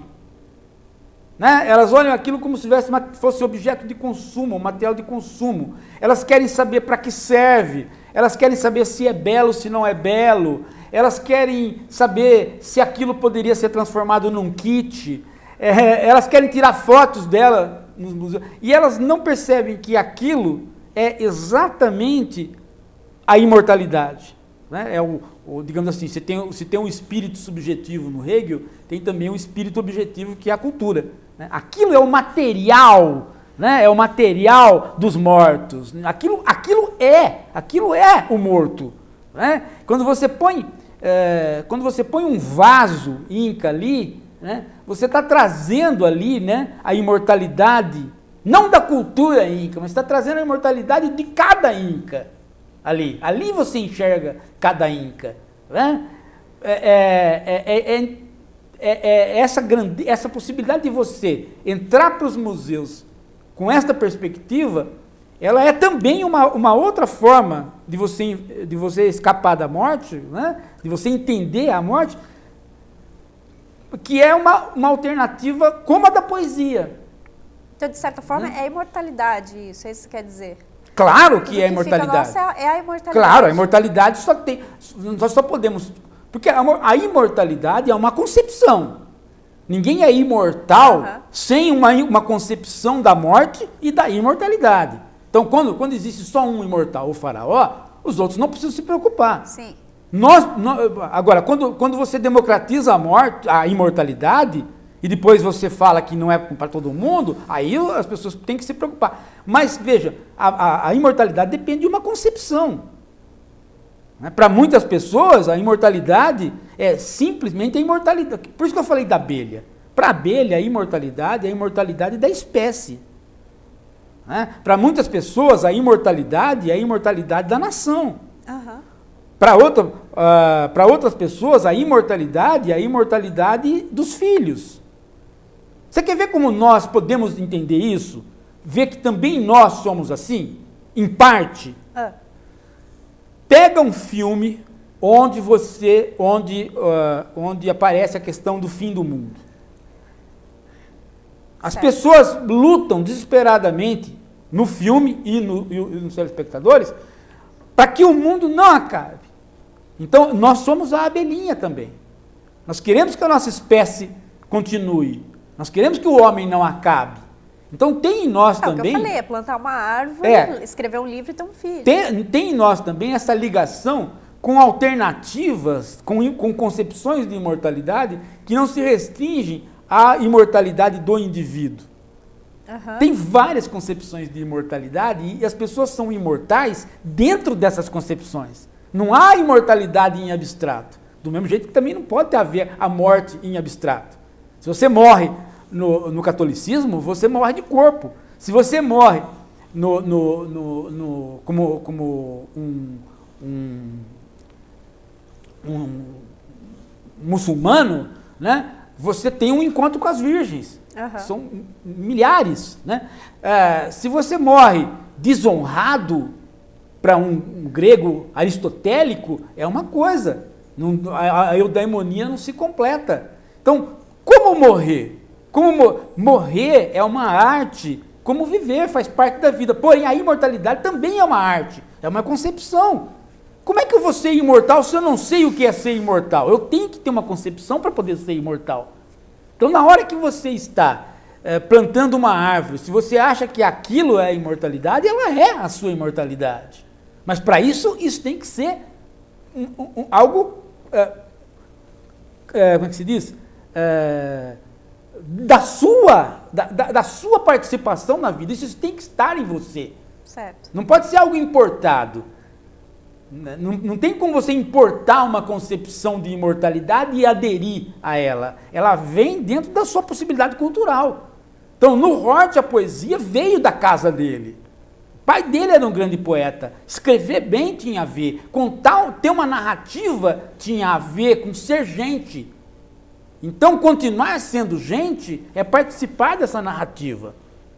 Né? Elas olham aquilo como se tivesse, fosse objeto de consumo, material de consumo. Elas querem saber para que serve, elas querem saber se é belo, se não é belo, elas querem saber se aquilo poderia ser transformado num kit, é, elas querem tirar fotos dela nos museus, e elas não percebem que aquilo é exatamente a imortalidade. Né? É o, o, digamos assim, se tem, se tem um espírito subjetivo no Hegel, tem também um espírito objetivo que é a cultura. Né? Aquilo é o material, né? É o material dos mortos. Aquilo, aquilo é, aquilo é o morto. Né? Quando você põe, é, quando você põe um vaso inca ali, né? Você está trazendo ali, né, a imortalidade, não da cultura inca, mas está trazendo a imortalidade de cada inca. Ali, ali você enxerga cada inca. Né? É, é, é, é, é, é essa, grande, essa possibilidade de você entrar para os museus com esta perspectiva, ela é também uma, uma outra forma de você, de você escapar da morte, né? De você entender a morte, que é uma, uma alternativa como a da poisia.
Então, de certa forma,
né?
É a imortalidade isso, é isso que quer dizer.
Claro que
Tudo
é a
que
imortalidade.
fica nossa é a imortalidade.
Claro, a imortalidade só tem, nós só podemos, porque a, a imortalidade é uma concepção. Ninguém é imortal uhum. sem uma, uma concepção da morte e da imortalidade. Então, quando, quando existe só um imortal, o faraó, os outros não precisam se preocupar.
Sim.
Nós, nós, agora, quando, quando você democratiza a morte, a imortalidade, e depois você fala que não é para todo mundo, aí as pessoas têm que se preocupar. Mas, veja, a, a, a imortalidade depende de uma concepção. Né? Para muitas pessoas, a imortalidade é simplesmente a imortalidade. Por isso que eu falei da abelha. Para a abelha, a imortalidade é a imortalidade da espécie. Né? Para muitas pessoas, a imortalidade é a imortalidade da nação.
Uhum.
Para outra, uh, para outras pessoas, a imortalidade é a imortalidade dos filhos. Você quer ver como nós podemos entender isso? Ver que também nós somos assim? Em parte.
Ah.
Pega um filme onde você, onde, uh, onde aparece a questão do fim do mundo. As certo. Pessoas lutam desesperadamente no filme e, no, e nos telespectadores para que o mundo não acabe. Então, nós somos a abelhinha também. Nós queremos que a nossa espécie continue. Nós queremos que o homem não acabe. Então, tem em nós
é,
também...
É o que eu falei, é plantar uma árvore,
é,
escrever um livro e ter um filho.
Tem, tem em nós também essa ligação com alternativas, com, com concepções de imortalidade que não se restringem à imortalidade do indivíduo. Uhum. Tem várias concepções de imortalidade e as pessoas são imortais dentro dessas concepções. Não há imortalidade em abstrato. Do mesmo jeito que também não pode haver a morte em abstrato. Se você morre no, no catolicismo, você morre de corpo. Se você morre no, no, no, no, como, como um, um, um muçulmano, né? Você tem um encontro com as virgens. Uhum. São milhares. Né? É, se você morre desonrado para um, um grego aristotélico, é uma coisa. Não, a, a eudaimonia não se completa. Então, como morrer? Como mo morrer é uma arte, como viver faz parte da vida. Porém, a imortalidade também é uma arte, é uma concepção. Como é que eu vou ser imortal se eu não sei o que é ser imortal? Eu tenho que ter uma concepção para poder ser imortal. Então, na hora que você está é, plantando uma árvore, se você acha que aquilo é a imortalidade, ela é a sua imortalidade. Mas, para isso, isso tem que ser um, um, algo, é, é, como é que se diz? É, da sua, da, da, da sua participação na vida. Isso tem que estar em você.
Certo.
Não pode ser algo importado. Não, não tem como você importar uma concepção de imortalidade e aderir a ela. Ela vem dentro da sua possibilidade cultural. Então, no Hort, a poesia veio da casa dele. O pai dele era um grande poeta. Escrever bem tinha a ver. Contar, ter uma narrativa tinha a ver com ser gente. Então, continuar sendo gente é participar dessa narrativa.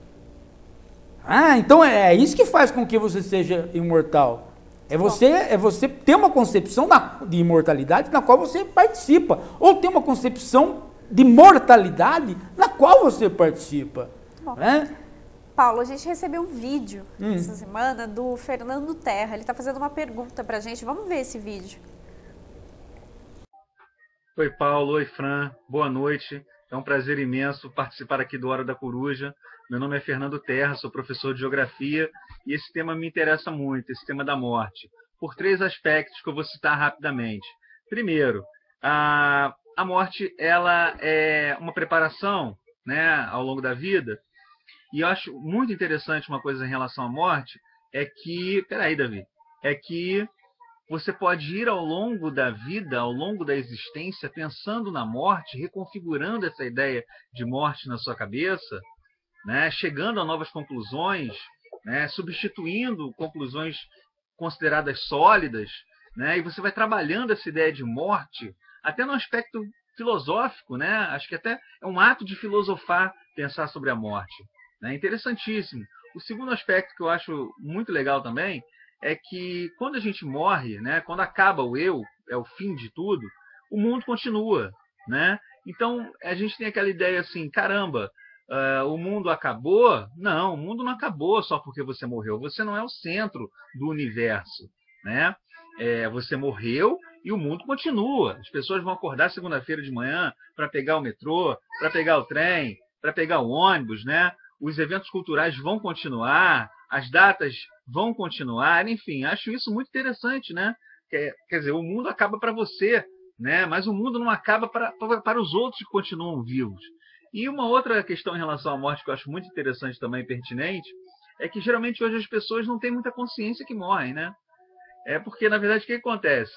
Ah, então é isso que faz com que você seja imortal. É você, é você ter uma concepção de imortalidade na qual você participa. Ou ter uma concepção de mortalidade na qual você participa. Né?
Paulo, a gente recebeu um vídeo
hum.
essa semana do Fernando Terra. Ele está fazendo uma pergunta para a gente. Vamos ver esse vídeo.
Oi, Paulo. Oi, Fran. Boa noite. É um prazer imenso participar aqui do Hora da Coruja. Meu nome é Fernando Terra, sou professor de Geografia e esse tema me interessa muito, esse tema da morte, por três aspectos que eu vou citar rapidamente. Primeiro, a, a morte ela é uma preparação, né, ao longo da vida, e eu acho muito interessante uma coisa em relação à morte, é que, peraí, Davi, é que você pode ir ao longo da vida, ao longo da existência, pensando na morte, reconfigurando essa ideia de morte na sua cabeça, né, chegando a novas conclusões, né, substituindo conclusões consideradas sólidas, né, e você vai trabalhando essa ideia de morte até no aspecto filosófico, né, acho que até é um ato de filosofar pensar sobre a morte. É, né, interessantíssimo. O segundo aspecto que eu acho muito legal também é que quando a gente morre, né, quando acaba o eu, é o fim de tudo, o mundo continua. Né? Então a gente tem aquela ideia assim, caramba, Uh, o mundo acabou? Não, o mundo não acabou só porque você morreu. Você não é o centro do universo. Né? É, você morreu e o mundo continua. As pessoas vão acordar segunda-feira de manhã para pegar o metrô, para pegar o trem, para pegar o ônibus. Né? Os eventos culturais vão continuar, as datas vão continuar. Enfim, acho isso muito interessante. Né? Quer, quer dizer, o mundo acaba para você, né? Mas o mundo não acaba para, para, para os outros que continuam vivos. E uma outra questão em relação à morte que eu acho muito interessante também, pertinente, é que geralmente hoje as pessoas não têm muita consciência que morrem, né? É porque, na verdade, o que acontece?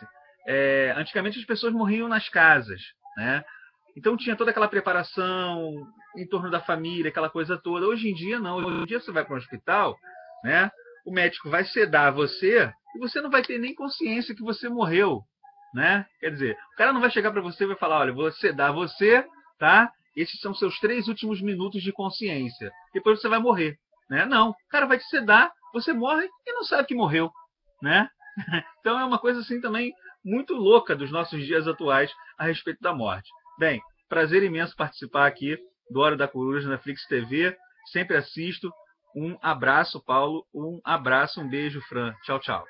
É, antigamente as pessoas morriam nas casas, né? Então tinha toda aquela preparação em torno da família, aquela coisa toda. Hoje em dia não. Hoje em dia você vai para um hospital, né? O médico vai sedar você e você não vai ter nem consciência que você morreu, né? Quer dizer, o cara não vai chegar para você e vai falar, olha, vou sedar você, tá? Esses são seus três últimos minutos de consciência. Depois você vai morrer. Né? Não. O cara vai te sedar, você morre e não sabe que morreu. Né? Então é uma coisa assim também muito louca dos nossos dias atuais a respeito da morte. Bem, prazer imenso participar aqui do Hora da Coruja na Flix T V. Sempre assisto. Um abraço, Paulo. Um abraço, um beijo, Fran. Tchau, tchau.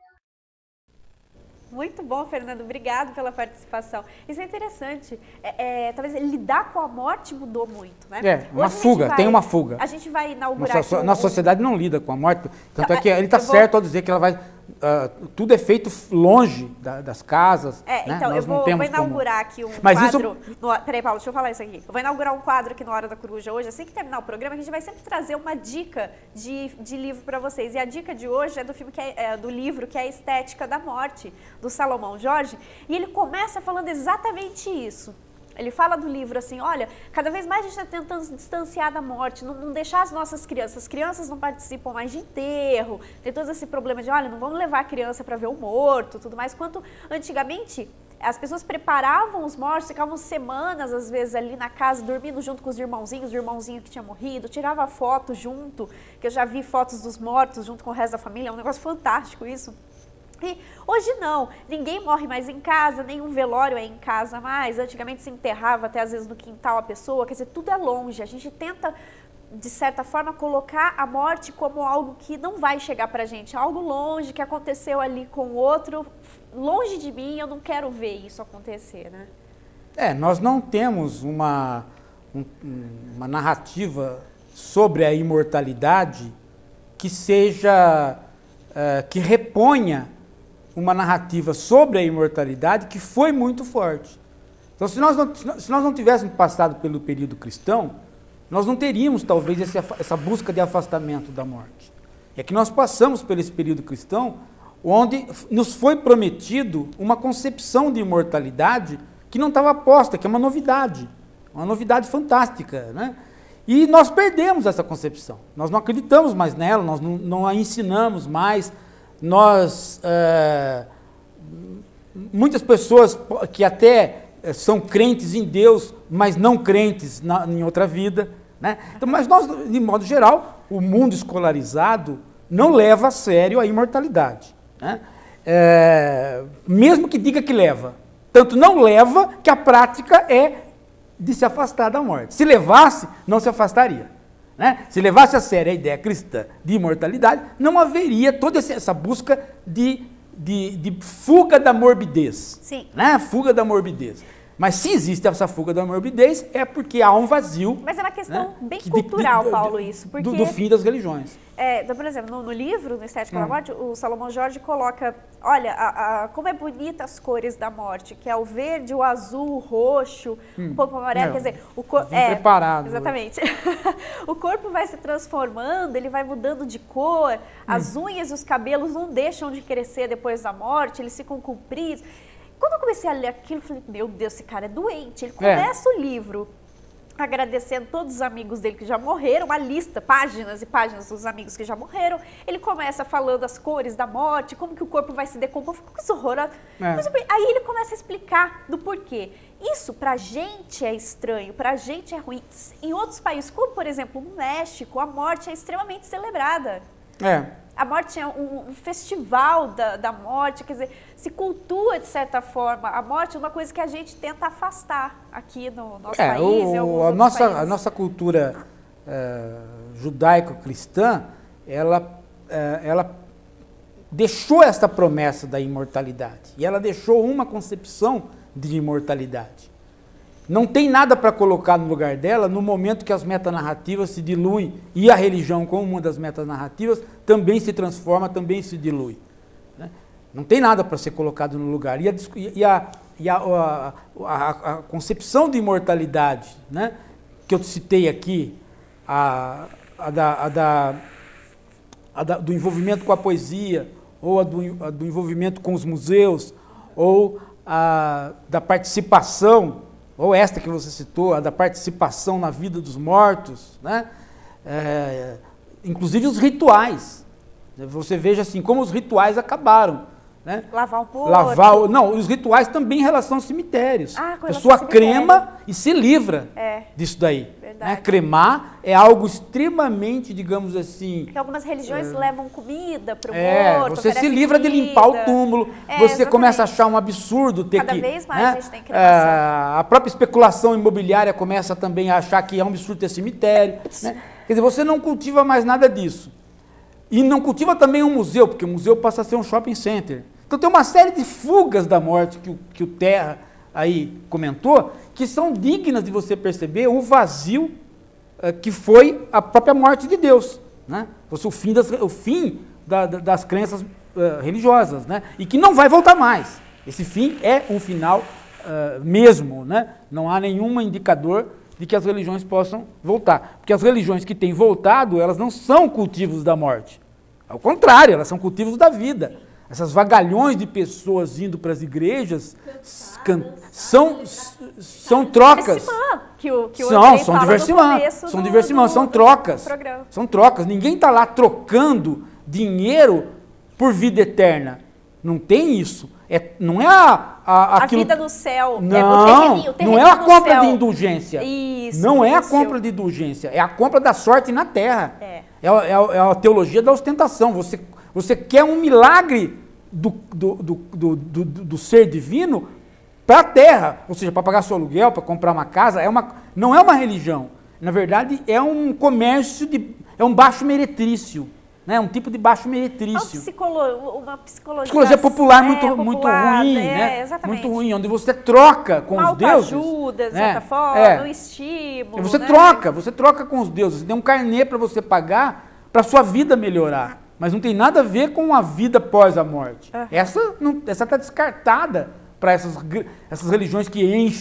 Muito bom, Fernando. Obrigado pela participação. Isso é interessante. É, é, talvez lidar com a morte mudou muito, né?
É, uma
Hoje
fuga,
vai,
tem uma fuga.
A gente vai inaugurar...
Nossa,
aqui um,
nossa sociedade não lida com a morte. Tanto
não,
é que ele está
vou...
certo ao dizer que ela vai... Uh, tudo é feito longe da, das casas.
É,
né?
então,
Nós
eu vou, vou inaugurar como... aqui um
Mas
quadro...
Isso...
No... Peraí, Paulo, deixa eu falar isso aqui. Eu vou inaugurar um quadro aqui no Hora da Coruja hoje. Assim que terminar o programa, a gente vai sempre trazer uma dica de, de livro para vocês. E a dica de hoje é do, filme que é, é, do livro que é A Estética da Morte, do Salomão Jorge. E ele começa falando exatamente isso. Ele fala do livro assim, olha, cada vez mais a gente está tentando se distanciar da morte, não, não deixar as nossas crianças, as crianças não participam mais de enterro, tem todo esse problema de, olha, não vamos levar a criança para ver o morto, tudo mais, quanto antigamente as pessoas preparavam os mortos, ficavam semanas às vezes ali na casa, dormindo junto com os irmãozinhos, o irmãozinho que tinha morrido, tirava foto junto, que eu já vi fotos dos mortos junto com o resto da família, é um negócio fantástico isso. E hoje não, ninguém morre mais em casa, nenhum velório é em casa mais, antigamente se enterrava até às vezes no quintal a pessoa, quer dizer, tudo é longe, a gente tenta de certa forma colocar a morte como algo que não vai chegar pra gente, algo longe, que aconteceu ali com o outro, longe de mim, eu não quero ver isso acontecer, né?
É, nós não temos uma, um, uma narrativa sobre a imortalidade que seja, uh, que reponha uma narrativa sobre a imortalidade que foi muito forte. Então, se nós não, se nós não tivéssemos passado pelo período cristão, nós não teríamos, talvez, esse, essa busca de afastamento da morte. É que nós passamos por esse período cristão, onde nos foi prometido uma concepção de imortalidade que não estava posta, que é uma novidade, uma novidade fantástica, né? E nós perdemos essa concepção, nós não acreditamos mais nela, nós não, não a ensinamos mais, nós, é, muitas pessoas que até são crentes em Deus, mas não crentes na, em outra vida, né? Então, mas nós, de modo geral, o mundo escolarizado não leva a sério a imortalidade, né? É, mesmo que diga que leva, tanto não leva que a prática é de se afastar da morte. Se levasse, não se afastaria, né? Se levasse a sério a ideia cristã de imortalidade, não haveria toda essa busca de, de, de fuga da morbidez.
Sim.
Né? Fuga da morbidez. Mas se existe essa fuga da morbidez, é porque há um vazio.
Mas é uma questão, né, bem
de,
cultural,
de, de,
Paulo, isso. Porque,
do, do fim das religiões.
É, por exemplo, no, no livro, no Estética
hum.
da Morte, o Salomão Jorge coloca, olha, a, a, como é bonita as cores da morte, que é o verde, o azul, o roxo, hum. um pouco amarelo, é, quer dizer, o corpo... É,
preparado.
Exatamente. O corpo vai se transformando, ele vai mudando de cor, hum. as unhas e os cabelos não deixam de crescer depois da morte, eles ficam compridos. Quando eu comecei a ler aquilo, eu falei, meu Deus, esse cara é doente. Ele começa é. o livro agradecendo todos os amigos dele que já morreram, uma lista, páginas e páginas dos amigos que já morreram. Ele começa falando as cores da morte, como que o corpo vai se decompor. Ficou com isso horroroso. É. Aí ele começa a explicar do porquê. Isso pra gente é estranho, pra gente é ruim. Em outros países, como por exemplo no México, a morte é extremamente celebrada.
É.
A morte é um, um festival da, da morte, quer dizer, se cultua de certa forma. A morte é uma coisa que a gente tenta afastar aqui no nosso
é,
país.
O,
em alguns
a, nossa,
países.
a nossa cultura é, judaico-cristã, ela, é, ela deixou essa promessa da imortalidade. E ela deixou uma concepção de imortalidade. Não tem nada para colocar no lugar dela no momento que as metanarrativas se diluem e a religião, como uma das metanarrativas, também se transforma, também se dilui. Né? Não tem nada para ser colocado no lugar. E a, e a, e a, a, a, a concepção de imortalidade, né, que eu citei aqui, a, a, da, a, da, a da, do envolvimento com a poesia, ou a do, a do envolvimento com os museus, ou a da participação, ou esta que você citou, a da participação na vida dos mortos, né? É, inclusive os rituais. Você veja assim, como os rituais acabaram. Né?
Lavar um pouco.
Lavar, não, os rituais também em relação aos cemitérios.
Ah,
a pessoa crema e se livra é. disso daí. Né? Cremar é algo extremamente, digamos assim...
Porque algumas religiões é, levam comida para o
é,
morto,
você se livra comida. de limpar o túmulo, é, você exatamente. começa a achar um absurdo ter
Cada
que...
Cada vez mais
né?
a gente tem cremação.
A própria especulação imobiliária começa também a achar que é um absurdo ter cemitério. Né? Quer dizer, você não cultiva mais nada disso. E não cultiva também um museu, porque o museu passa a ser um shopping center. Então tem uma série de fugas da morte que o, que o Terra aí comentou, que são dignas de você perceber o vazio uh, que foi a própria morte de Deus. Né? O fim das, o fim da, da, das crenças uh, religiosas, né? E que não vai voltar mais. Esse fim é um final uh, mesmo. Né? Não há nenhum indicador de que as religiões possam voltar. Porque as religiões que têm voltado, elas não são cultivos da morte. Ao contrário, elas são cultivos da vida. Essas vagalhões de pessoas indo para as igrejas can, são, são trocas.
Que o, que o
são, são diversimã. São diversimã, são trocas. São trocas. Ninguém está lá trocando dinheiro por vida eterna. Não tem isso. É, não é a, a,
aquilo, a vida no céu.
Não,
é o terreninho, o terreninho
não é a compra
céu.
de indulgência.
Isso,
não é a
isso.
compra de indulgência. É a compra da sorte na terra.
É.
É, é, é a teologia da ostentação. Você, você quer um milagre do, do, do, do, do, do ser divino para a terra. Ou seja, para pagar seu aluguel, para comprar uma casa. É uma, não é uma religião. Na verdade, é um comércio, de, é um baixo meretrício. Né? Um tipo de baixo meretrício.
Psicolo, uma psicologia,
psicologia popular muito,
é,
muito
popular,
ruim,
é,
né?
Exatamente.
Muito ruim, onde você troca com
uma
os deuses.
ajuda, de
né?
certa forma,
é.
um estímulo.
Você
né?
troca, você troca com os deuses. Tem um carnê para você pagar para sua vida melhorar. Mas não tem nada a ver com a vida pós a morte. Uhum. Essa essa está descartada para essas, essas religiões que enchem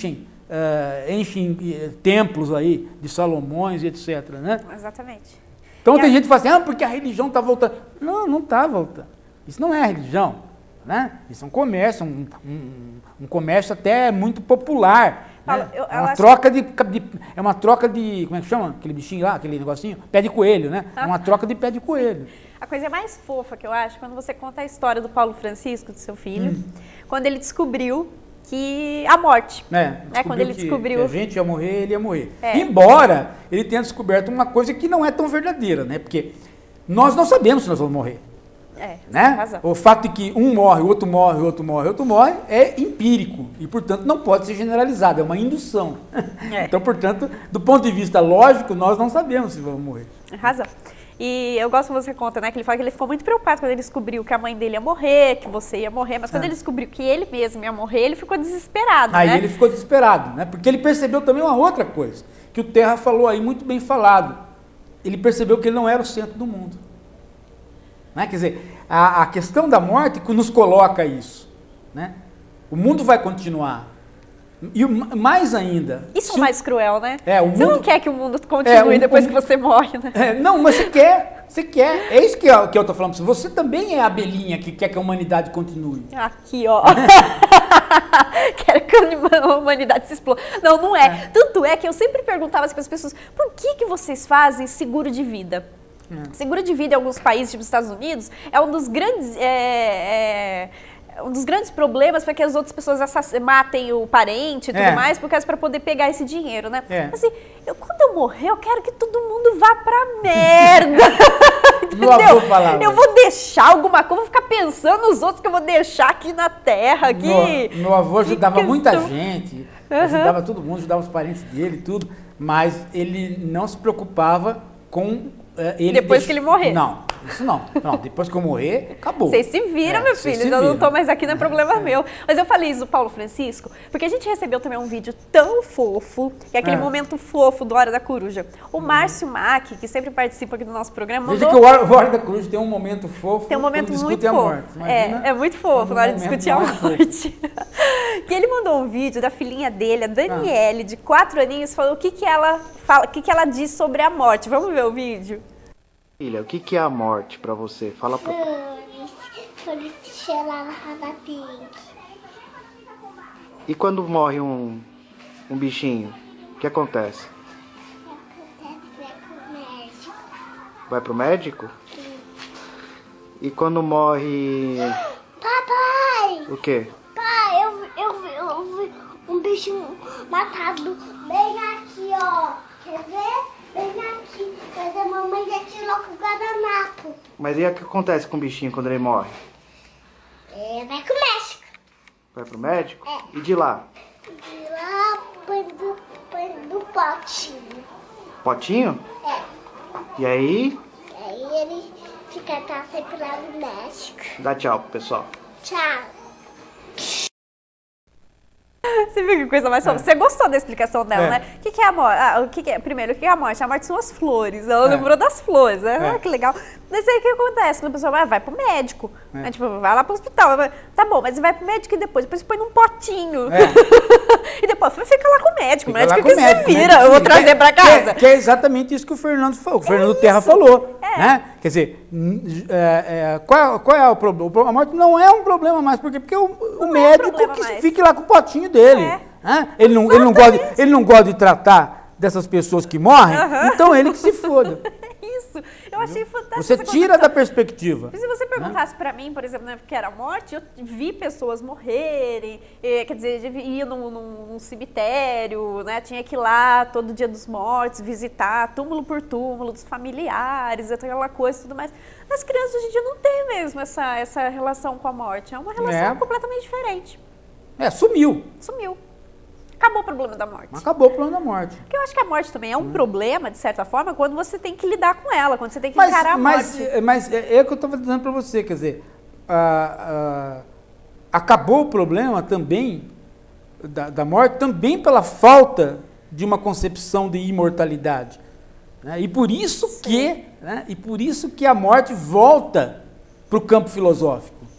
uh, enchem uh, templos aí de Salomões e etcétera, né?
Exatamente.
Então
e
tem
a...
gente que fala assim, ah, porque a religião está voltando. Não, não está voltando. Isso não é religião, né? Isso é um comércio, um, um, um comércio até muito popular.
Paulo,
né?
eu, eu
é uma
acho...
troca de, de, é uma troca de, como é que chama? Aquele bichinho lá, aquele negocinho? Pé de coelho, né? É uma troca de pé de coelho.
A coisa mais fofa que eu acho, quando você conta a história do Paulo Francisco, do seu filho,
Hum.
quando ele descobriu que a morte,
É,
né? Quando ele
que,
descobriu...
que a gente ia morrer, ele ia morrer.
É.
Embora ele tenha descoberto uma coisa que não é tão verdadeira, né? Porque nós não sabemos se nós vamos morrer.
É,
Né?
tem razão.
O fato de que um morre, o outro morre, o outro morre, o outro morre, é empírico e, portanto, não pode ser generalizado, é uma indução.
É.
Então, portanto, do ponto de vista lógico, nós não sabemos se vamos morrer.
Tem razão. E eu gosto que você conta, né, que ele fala que ele ficou muito preocupado quando ele descobriu que a mãe dele ia morrer, que você ia morrer, mas quando
É.
ele descobriu que ele mesmo ia morrer, ele ficou desesperado,
Aí
né?
ele ficou desesperado, né? Porque ele percebeu também uma outra coisa, que o Terra falou aí, muito bem falado. Ele percebeu que ele não era o centro do mundo. Né? Quer dizer, a, a questão da morte nos coloca isso. Né? O mundo vai continuar. E o, mais ainda...
Isso é
se
o mais cruel, né?
É, o
Você não
mundo-
quer que o mundo continue
É, o-
depois
o-
que você morre, né?
É, não, mas você quer, você quer. É isso que eu, que eu tô falando pra você. Você também é a abelhinha que quer que a humanidade continue.
Aqui, ó. Quero que a humanidade se exploda. Não, não é.
É.
Tanto é que eu sempre perguntava assim para as pessoas, por que, que vocês fazem seguro de vida?
É.
Seguro de vida em alguns países, tipo os Estados Unidos, é um dos grandes... é, é, um dos grandes problemas para que as outras pessoas assass- matem o parente e tudo
É.
mais, por causa para poder pegar esse dinheiro, né?
É.
Assim, eu, quando eu morrer, eu quero que todo mundo vá pra merda.
Meu avô falava
Eu
isso.
vou deixar alguma coisa, vou ficar pensando nos outros que eu vou deixar aqui na terra, aqui.
Meu, meu avô ajudava
questão.
muita gente,
Uhum.
ajudava todo mundo, ajudava os parentes dele e tudo, mas ele não se preocupava com eh, ele...
Depois
deix-
que ele morrer.
Não, isso não. Não, depois que eu morrer, acabou.
Vocês se viram,
É,
meu
vocês
filho.
se
Eu não
viram.
tô mais aqui, não é problema meu. Mas eu falei isso do Paulo Francisco, porque a gente recebeu também um vídeo tão fofo, que é aquele
É.
momento fofo do Hora da Coruja. O Márcio Mack, que sempre participa aqui do nosso programa,
Veja
mandou...
que o Hora, o Hora da Cruz tem um momento fofo
Tem um momento
quando
muito
discutem a
fofo.
morte. Imagina
É, é muito fofo
um
na hora de
momento
discutir a
mais fofo.
morte. Que ele mandou um vídeo da filhinha dele, a Daniele, de quatro aninhos, falou o que, que ela fala, o que, que ela diz sobre a morte. Vamos ver o vídeo?
Filha, o que, que é a morte pra você? Fala pra...
Flores que cheiraram a pink.
E quando morre um, um bichinho, o que acontece?
Acontece com o médico.
Vai pro médico? E quando morre...
Papai!
O quê?
Pai, eu, eu, vi- eu vi um bicho matado bem aqui, ó. Quer ver? Bem aqui. Mas a mamãe já tirou com o guardanapo.
Mas e o que acontece com o bichinho quando ele morre?
É, vai com o médico.
Vai pro médico? E de lá?
E lá põe do, põe do potinho.
Potinho?
É.
E aí,
Aí ele fica tá sempre lá no médico.
dá tchau pro pessoal.
Tchau.
Você viu que coisa mais fofa? Você gostou da explicação dela,
É.
né? O que, que é a morte? Ah, o que, que é? Primeiro, o que é a morte? A morte são as flores. Ela
É.
lembrou das flores, né?
É.
Ah, que legal. Mas aí o que acontece? Quando a pessoa vai, vai pro médico.
É.
Né? Tipo, vai lá pro hospital. Vai- Tá bom, mas vai pro médico e depois? Depois você põe num potinho.
É.
E depois fica lá com o médico. O
Fica lá
médico
com
que
o médico,
se
né?
vira. Eu vou
Que-
trazer pra
que-
casa.
Que é exatamente isso que o Fernando falou, o Fernando Terra falou. Né? Quer dizer, n- é, é, qual, qual é o problema? A morte não é um problema mais, porque, porque o, o
é um
médico
problema
que
mais.
fique lá com o potinho dele.
É.
Né? Ele, não, ele, não gosta de, ele não gosta de tratar dessas pessoas que morrem, então ele que se foda.
Isso. Eu achei fantástico.
Você
essa
tira
concepção.
da perspectiva.
Se você perguntasse pra mim, por exemplo, né, porque era morte, eu vi pessoas morrerem, eh, quer dizer, eu ia num, num- num cemitério, né, tinha que ir lá todo dia dos mortos, visitar túmulo por túmulo dos familiares, aquela coisa e tudo mais. As crianças hoje em dia não têm mesmo essa, essa relação com a morte, é uma relação
É.
completamente diferente.
É, sumiu.
Sumiu. Acabou o problema da morte.
Acabou o plano da morte.
Porque eu acho que a morte também é um problema, de certa forma, quando você tem que lidar com ela, quando você tem que
Mas,
encarar a
mas,
morte.
mas é, é o que eu estava dizendo para você, quer dizer, ah, ah, acabou o problema também da, da morte, também pela falta de uma concepção de imortalidade. Né? E por isso que, né? e por isso que a morte volta para o campo filosófico.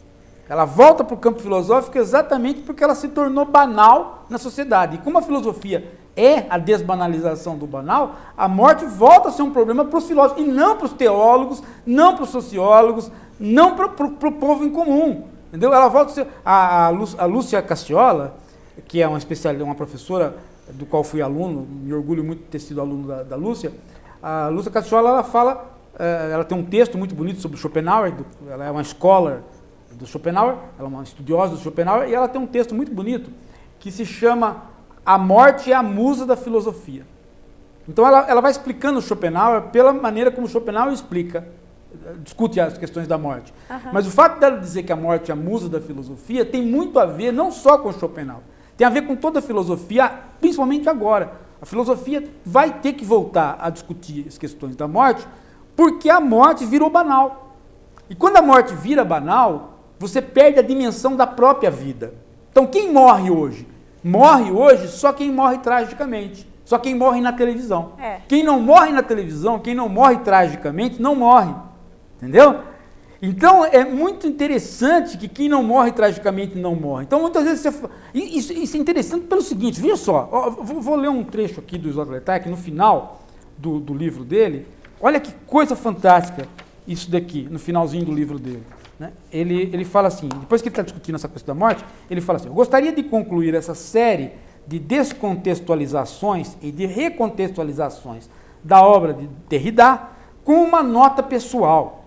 Ela volta para o campo filosófico exatamente porque ela se tornou banal na sociedade. E como a filosofia é a desbanalização do banal, a morte volta a ser um problema para os filósofos, e não para os teólogos, não para os sociólogos, não para, para, para o povo em comum. Entendeu? Ela volta a ser... A, a, Lú, a Lúcia Cacciola, que é uma especialista, uma professora do qual fui aluno, me orgulho muito de ter sido aluno da, da Lúcia, a Lúcia Cacciola, ela fala, ela tem um texto muito bonito sobre Schopenhauer, ela é uma scholar do Schopenhauer, ela é uma estudiosa do Schopenhauer, e ela tem um texto muito bonito que se chama A Morte é a Musa da Filosofia. Então ela, ela vai explicando o Schopenhauer pela maneira como Schopenhauer explica, discute as questões da morte. Uhum. Mas o fato dela dizer que a morte é a musa da filosofia tem muito a ver não só com Schopenhauer, tem a ver com toda a filosofia, principalmente agora. A filosofia vai ter que voltar a discutir as questões da morte, porque a morte virou banal. E quando a morte vira banal, você perde a dimensão da própria vida. Então quem morre hoje? Morre hoje só quem morre tragicamente. Só quem morre na televisão. É. Quem não morre na televisão, quem não morre tragicamente, não morre. Entendeu? Então é muito interessante que quem não morre tragicamente não morre. Então muitas vezes você... Isso, isso é interessante pelo seguinte, veja só, ó, vou, vou ler um trecho aqui do Sloterdijk, no final do, do livro dele. Olha que coisa fantástica isso daqui, no finalzinho do livro dele. Né? Ele, ele fala assim, depois que ele está discutindo essa questão da morte, ele fala assim: eu gostaria de concluir essa série de descontextualizações e de recontextualizações da obra de Derrida com uma nota pessoal.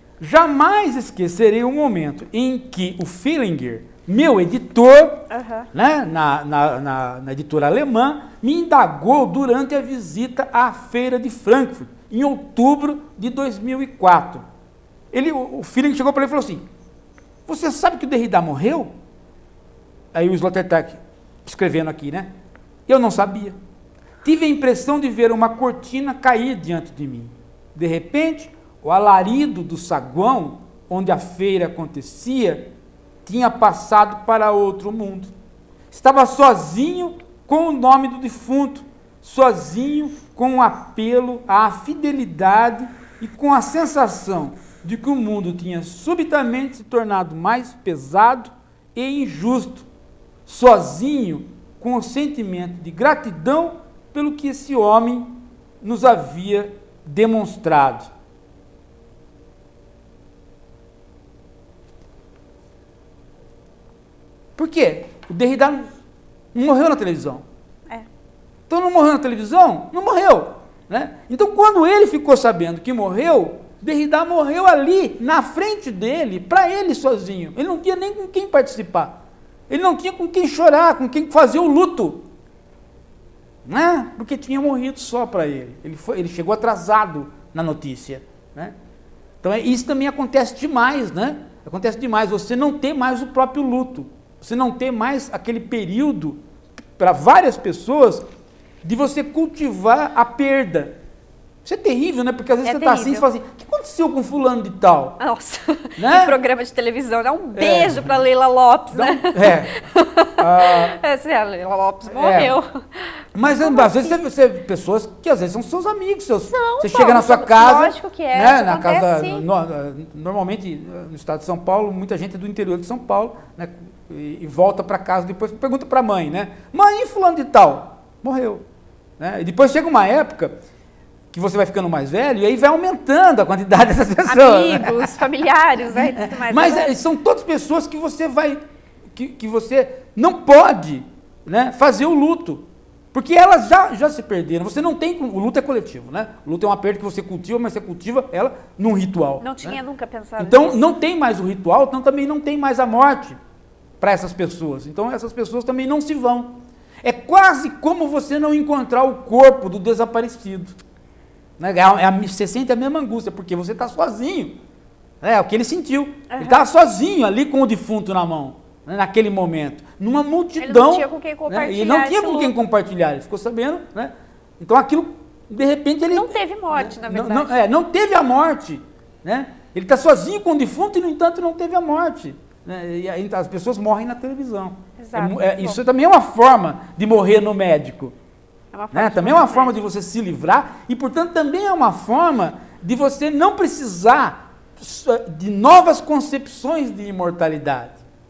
Jamais esquecerei o momento em que o Fillinger, meu editor, uhum. né, na, na, na, na editora alemã, me indagou durante a visita à Feira de Frankfurt, em outubro de dois mil e quatro. Ele, o Fillinger chegou para ele e falou assim: você sabe que o Derrida morreu? Aí o Sloterdijk, escrevendo aqui, né? Eu não sabia. Tive a impressão de ver uma cortina cair diante de mim. De repente, o alarido do saguão, onde a feira acontecia, tinha passado para outro mundo. Estava sozinho com o nome do defunto, sozinho com o apelo à fidelidade e com a sensação de que o mundo tinha subitamente se tornado mais pesado e injusto, sozinho com o sentimento de gratidão pelo que esse homem nos havia demonstrado. Por quê? O Derrida não morreu na televisão. É. Então não morreu na televisão? Não morreu. Né? Então quando ele ficou sabendo que morreu, Derrida morreu ali, na frente dele, para ele sozinho. Ele não tinha nem com quem participar. Ele não tinha com quem chorar, com quem fazer o luto. Né? Porque tinha morrido só para ele. Ele, foi, ele chegou atrasado na notícia. Né? Então é, isso também acontece demais. Né? Acontece demais. Você não ter mais o próprio luto. Você não ter mais aquele período, para várias pessoas, de você cultivar a perda. Isso é terrível, né? Porque às vezes é você está assim e fala assim: o que aconteceu com fulano de tal?
Nossa,
né?
Em programa de televisão, dá um beijo é. para Leila Lopes,
dá
né?
Um, é. ah,
é assim, a Leila Lopes morreu.
É. Mas Como às assim? vezes você vê pessoas que às vezes são seus amigos. Seus,
são,
você
pô,
chega na sua casa,
lógico que é,
né? Na casa,
assim.
no, normalmente no estado de São Paulo, muita gente é do interior de São Paulo, né? E, e volta para casa depois, pergunta para a mãe, né? Mãe, fulano de tal? Morreu. Né? E depois chega uma época que você vai ficando mais velho e aí vai aumentando a quantidade dessas pessoas.
Amigos, né? Familiares, né? Tudo mais.
Mas é, são todas pessoas que você vai, que, que você não pode, né, fazer o luto. Porque elas já, já se perderam. Você não tem, o luto é coletivo, né? O luto é uma perda que você cultiva, mas você cultiva ela num ritual.
Não tinha
né?
nunca pensado
Então
nisso.
Não tem mais o ritual, então também não tem mais a morte para essas pessoas. Então essas pessoas também não se vão. É quase como você não encontrar o corpo do desaparecido. Né? É a, é a, você sente a mesma angústia, porque você está sozinho. É, é o que ele sentiu. Uhum. Ele estava sozinho ali com o defunto na mão, né, naquele momento. Numa multidão. Ele não
tinha com quem compartilhar.
Né, e não tinha com
luto.
quem compartilhar. Ele ficou sabendo. Né? Então aquilo, de repente, ele...
Não teve morte, né, na verdade.
Não, não, é, não teve a morte. Né? Ele está sozinho com o defunto e, no entanto, não teve a morte. Né? E aí, as pessoas morrem na televisão. Exato. É, é, isso também é uma forma de morrer no médico. É uma né? Também é uma forma de você se livrar e, portanto, também é uma forma de você não precisar de novas concepções de imortalidade.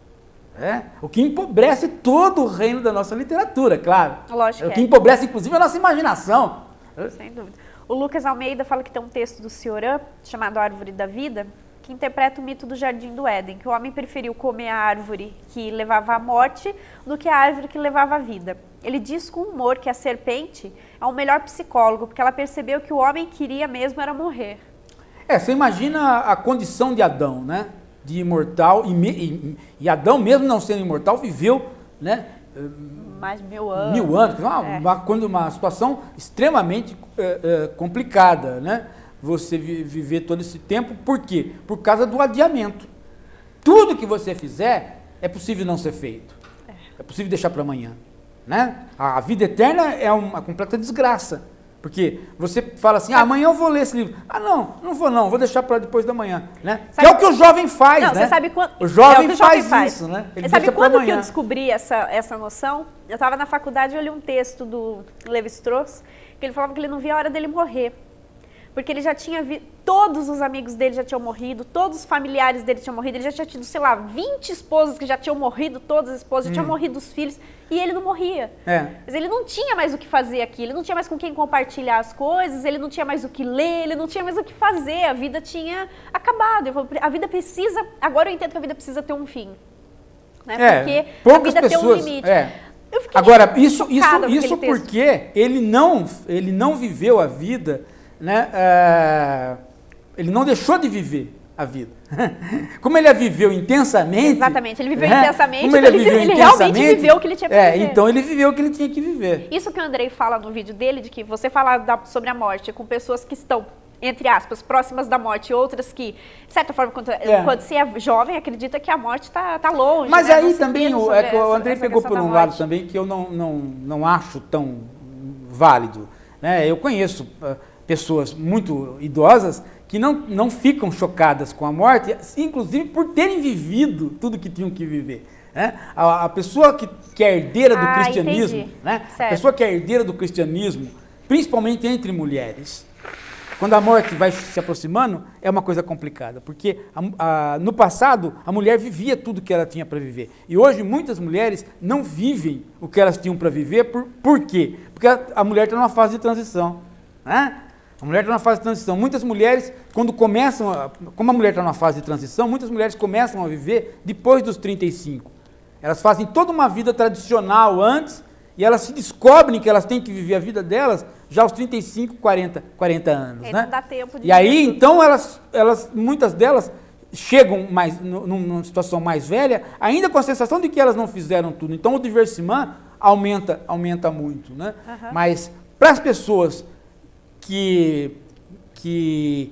É? O que empobrece todo o reino da nossa literatura, claro.
Lógico
o
que
que
é.
empobrece, inclusive, a nossa imaginação.
Sem dúvida. O Lucas Almeida fala que tem um texto do Cioran, chamado Árvore da Vida, que interpreta o mito do Jardim do Éden, que o homem preferiu comer a árvore que levava à morte do que a árvore que levava à vida. Ele diz com humor que a serpente é o melhor psicólogo, porque ela percebeu que o homem queria mesmo era morrer.
É, você imagina a condição de Adão, né? De imortal, e, me, e, e Adão, mesmo não sendo imortal, viveu, né?
Mais de mil anos.
Mil anos, uma,
É.
uma, uma, uma situação extremamente é, é, complicada, né? Você vi, viver todo esse tempo, por quê? Por causa do adiamento. Tudo que você fizer é possível não ser feito. É, é possível deixar para amanhã, né? A, a vida eterna é uma completa desgraça. Porque você fala assim, ah, amanhã eu vou ler esse livro. Ah, não, não vou não, vou deixar para depois da manhã, né?
Sabe,
que é o que o jovem faz,
não,
né?
Você sabe quando,
o jovem,
é o que o
faz,
jovem faz
isso, né?
Ele sabe
deixa
quando
pra
que eu
amanhã.
descobri essa, essa noção? Eu estava na faculdade e eu li um texto do Levi-Strauss, que ele falava que ele não via a hora dele morrer. Porque ele já tinha vi... todos os amigos dele já tinham morrido, todos os familiares dele tinham morrido, ele já tinha tido, sei lá, vinte esposas que já tinham morrido, todas as esposas, já
Hum.
tinham morrido os filhos, e ele não morria.
É.
Mas ele não tinha mais o que fazer aqui, ele não tinha mais com quem compartilhar as coisas, ele não tinha mais o que ler, ele não tinha mais o que fazer, a vida tinha acabado. Eu falo, a vida precisa, agora eu entendo que a vida precisa ter um fim. Né?
É,
porque
poucas
a vida
pessoas,
tem um limite.
é.
Eu fiquei
Agora, isso, isso,
chocada com
isso
aquele texto.
porque ele não, ele não viveu a vida, né? é, ele não deixou de viver a vida. Como ele a viveu intensamente...
Exatamente, ele viveu
né?
intensamente,
Como
então
ele,
ele,
viveu
ele realmente
intensamente,
viveu o que ele tinha que
é,
viver.
então ele viveu o que ele tinha que viver.
Isso que o Andrei fala no vídeo dele, de que você fala da- sobre a morte com pessoas que estão, entre aspas, próximas da morte, e outras que, de certa forma, quando,
É.
quando você é jovem, acredita que a morte está tá longe.
Mas
né? Não
aí
se
também,
pensa
o,
sobre
é que o
essa-
Andrei
essa
pegou
questão
por
da
um lado
morte.
também que eu não, não, não acho tão válido. Né? Eu conheço uh, pessoas muito idosas que não, não ficam chocadas com a morte, inclusive por terem vivido tudo que tinham que viver. Né? A, a pessoa que, que é herdeira do
Ah,
cristianismo,
entendi.
né? a
Certo.
pessoa que é herdeira do cristianismo, principalmente entre mulheres, quando a morte vai se aproximando, é uma coisa complicada, porque a, a, no passado a mulher vivia tudo que ela tinha para viver. E hoje muitas mulheres não vivem o que elas tinham para viver, por, por quê? Porque a, a mulher está numa fase de transição. Né? A mulher está numa fase de transição. Muitas mulheres, quando começam, a, como a mulher está numa fase de transição, muitas mulheres começam a viver depois dos trinta e cinco. Elas fazem toda uma vida tradicional antes, e elas se descobrem que elas têm que viver a vida delas já aos trinta e cinco, quarenta, quarenta anos.
Aí
Né?
não dá tempo de
E aí,
viver tudo.
então, elas, elas, muitas delas chegam mais, nu- numa situação mais velha, ainda com a sensação de que elas não fizeram tudo. Então, o diversimento aumenta, aumenta muito. Né?
Aham.
Mas, para as pessoas que, que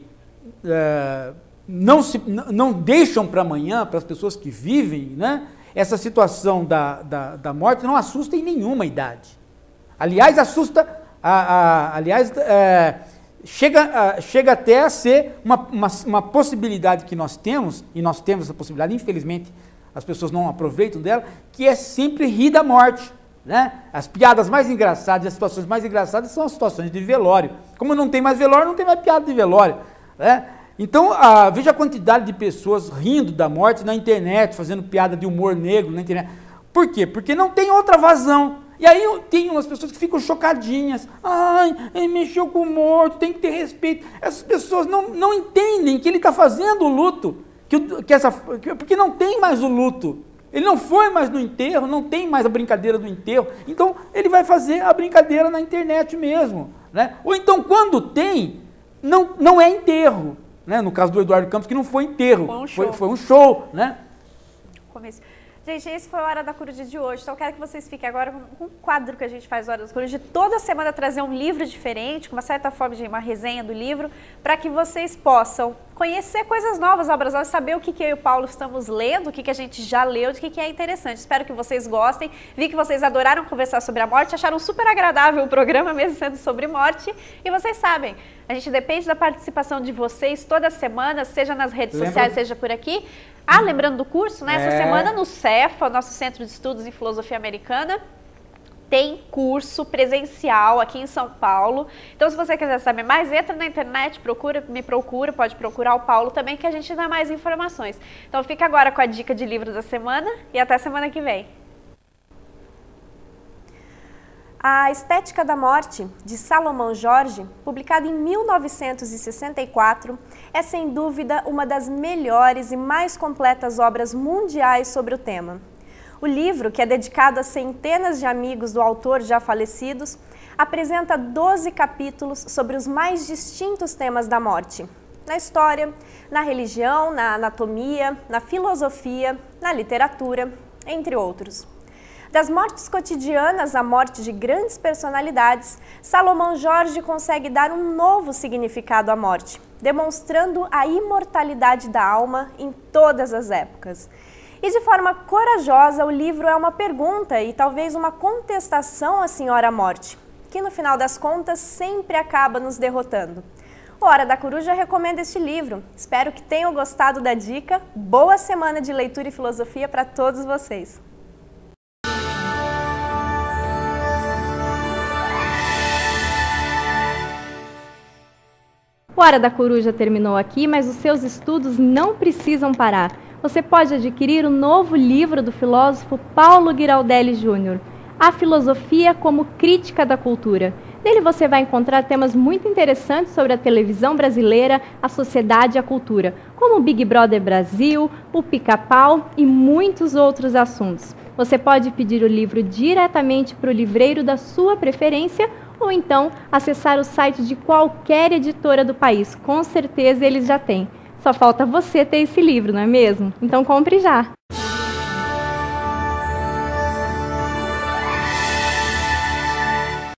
eh, não, se, n- não deixam para amanhã, para as pessoas que vivem, né? Essa situação da, da, da morte não assusta em nenhuma idade. Aliás, assusta, a, a, aliás, é, chega, a, chega até a ser uma, uma, uma possibilidade que nós temos, e nós temos essa possibilidade, infelizmente as pessoas não aproveitam dela, que é sempre rir da morte. Né? As piadas mais engraçadas, as situações mais engraçadas são as situações de velório. Como não tem mais velório, não tem mais piada de velório. Né? Então, ah, veja a quantidade de pessoas rindo da morte na internet, fazendo piada de humor negro na internet. Por quê? Porque não tem outra vazão. E aí tem umas pessoas que ficam chocadinhas. Ai, ele mexeu com o morto, tem que ter respeito. Essas pessoas não, não entendem que ele está fazendo o luto. Que, o- que essa, que- porque não tem mais o luto. Ele não foi mais no enterro, não tem mais a brincadeira do enterro. Então, ele vai fazer a brincadeira na internet mesmo. Né? Ou então, quando tem, não, não é enterro. Né? No caso do Eduardo Campos, que não foi enterro,
Foi um
foi,
show.
foi um show, né?
Começo. Gente, esse foi a Hora da Coruja de hoje. Então eu quero que vocês fiquem agora com um quadro que a gente faz Hora da Coruja, de toda semana trazer um livro diferente, com uma certa forma de uma resenha do livro, para que vocês possam conhecer coisas novas, obras novas, saber o que, que eu e o Paulo estamos lendo, o que, que a gente já leu, o que, que é interessante. Espero que vocês gostem. Vi que vocês adoraram conversar sobre a morte, acharam super agradável o programa, mesmo sendo sobre morte. E vocês sabem, a gente depende da participação de vocês toda semana, seja nas redes
Lembra-
sociais, seja por aqui. Ah, lembrando do curso, né? Essa
É.
semana no CEFA, nosso Centro de Estudos em Filosofia Americana, tem curso presencial aqui em São Paulo. Então, se você quiser saber mais, entra na internet, procura, me procura, pode procurar o Paulo também, que a gente dá mais informações. Então, fica agora com a dica de livro da semana e até semana que vem. A Estética da Morte, de Salomão Jorge, publicada em mil novecentos e sessenta e quatro, é sem dúvida uma das melhores e mais completas obras mundiais sobre o tema. O livro, que é dedicado a centenas de amigos do autor já falecidos, apresenta doze capítulos sobre os mais distintos temas da morte. Na história, na religião, na anatomia, na filosofia, na literatura, entre outros. Das mortes cotidianas à morte de grandes personalidades, Salomão Jorge consegue dar um novo significado à morte, demonstrando a imortalidade da alma em todas as épocas. E de forma corajosa, o livro é uma pergunta e talvez uma contestação à Senhora Morte, que no final das contas sempre acaba nos derrotando. O Hora da Coruja recomenda este livro. Espero que tenham gostado da dica. Boa semana de leitura e filosofia para todos vocês.
O Hora da Coruja terminou aqui, mas os seus estudos não precisam parar. Você pode adquirir o novo livro do filósofo Paulo Giraldelli Júnior, A Filosofia como Crítica da Cultura. Nele você vai encontrar temas muito interessantes sobre a televisão brasileira, a sociedade e a cultura, como o Big Brother Brasil, o Pica-Pau e muitos outros assuntos. Você pode pedir o livro diretamente para o livreiro da sua preferência ou então acessar o site de qualquer editora do país. Com certeza eles já têm. Só falta você ter esse livro, não é mesmo? Então compre já!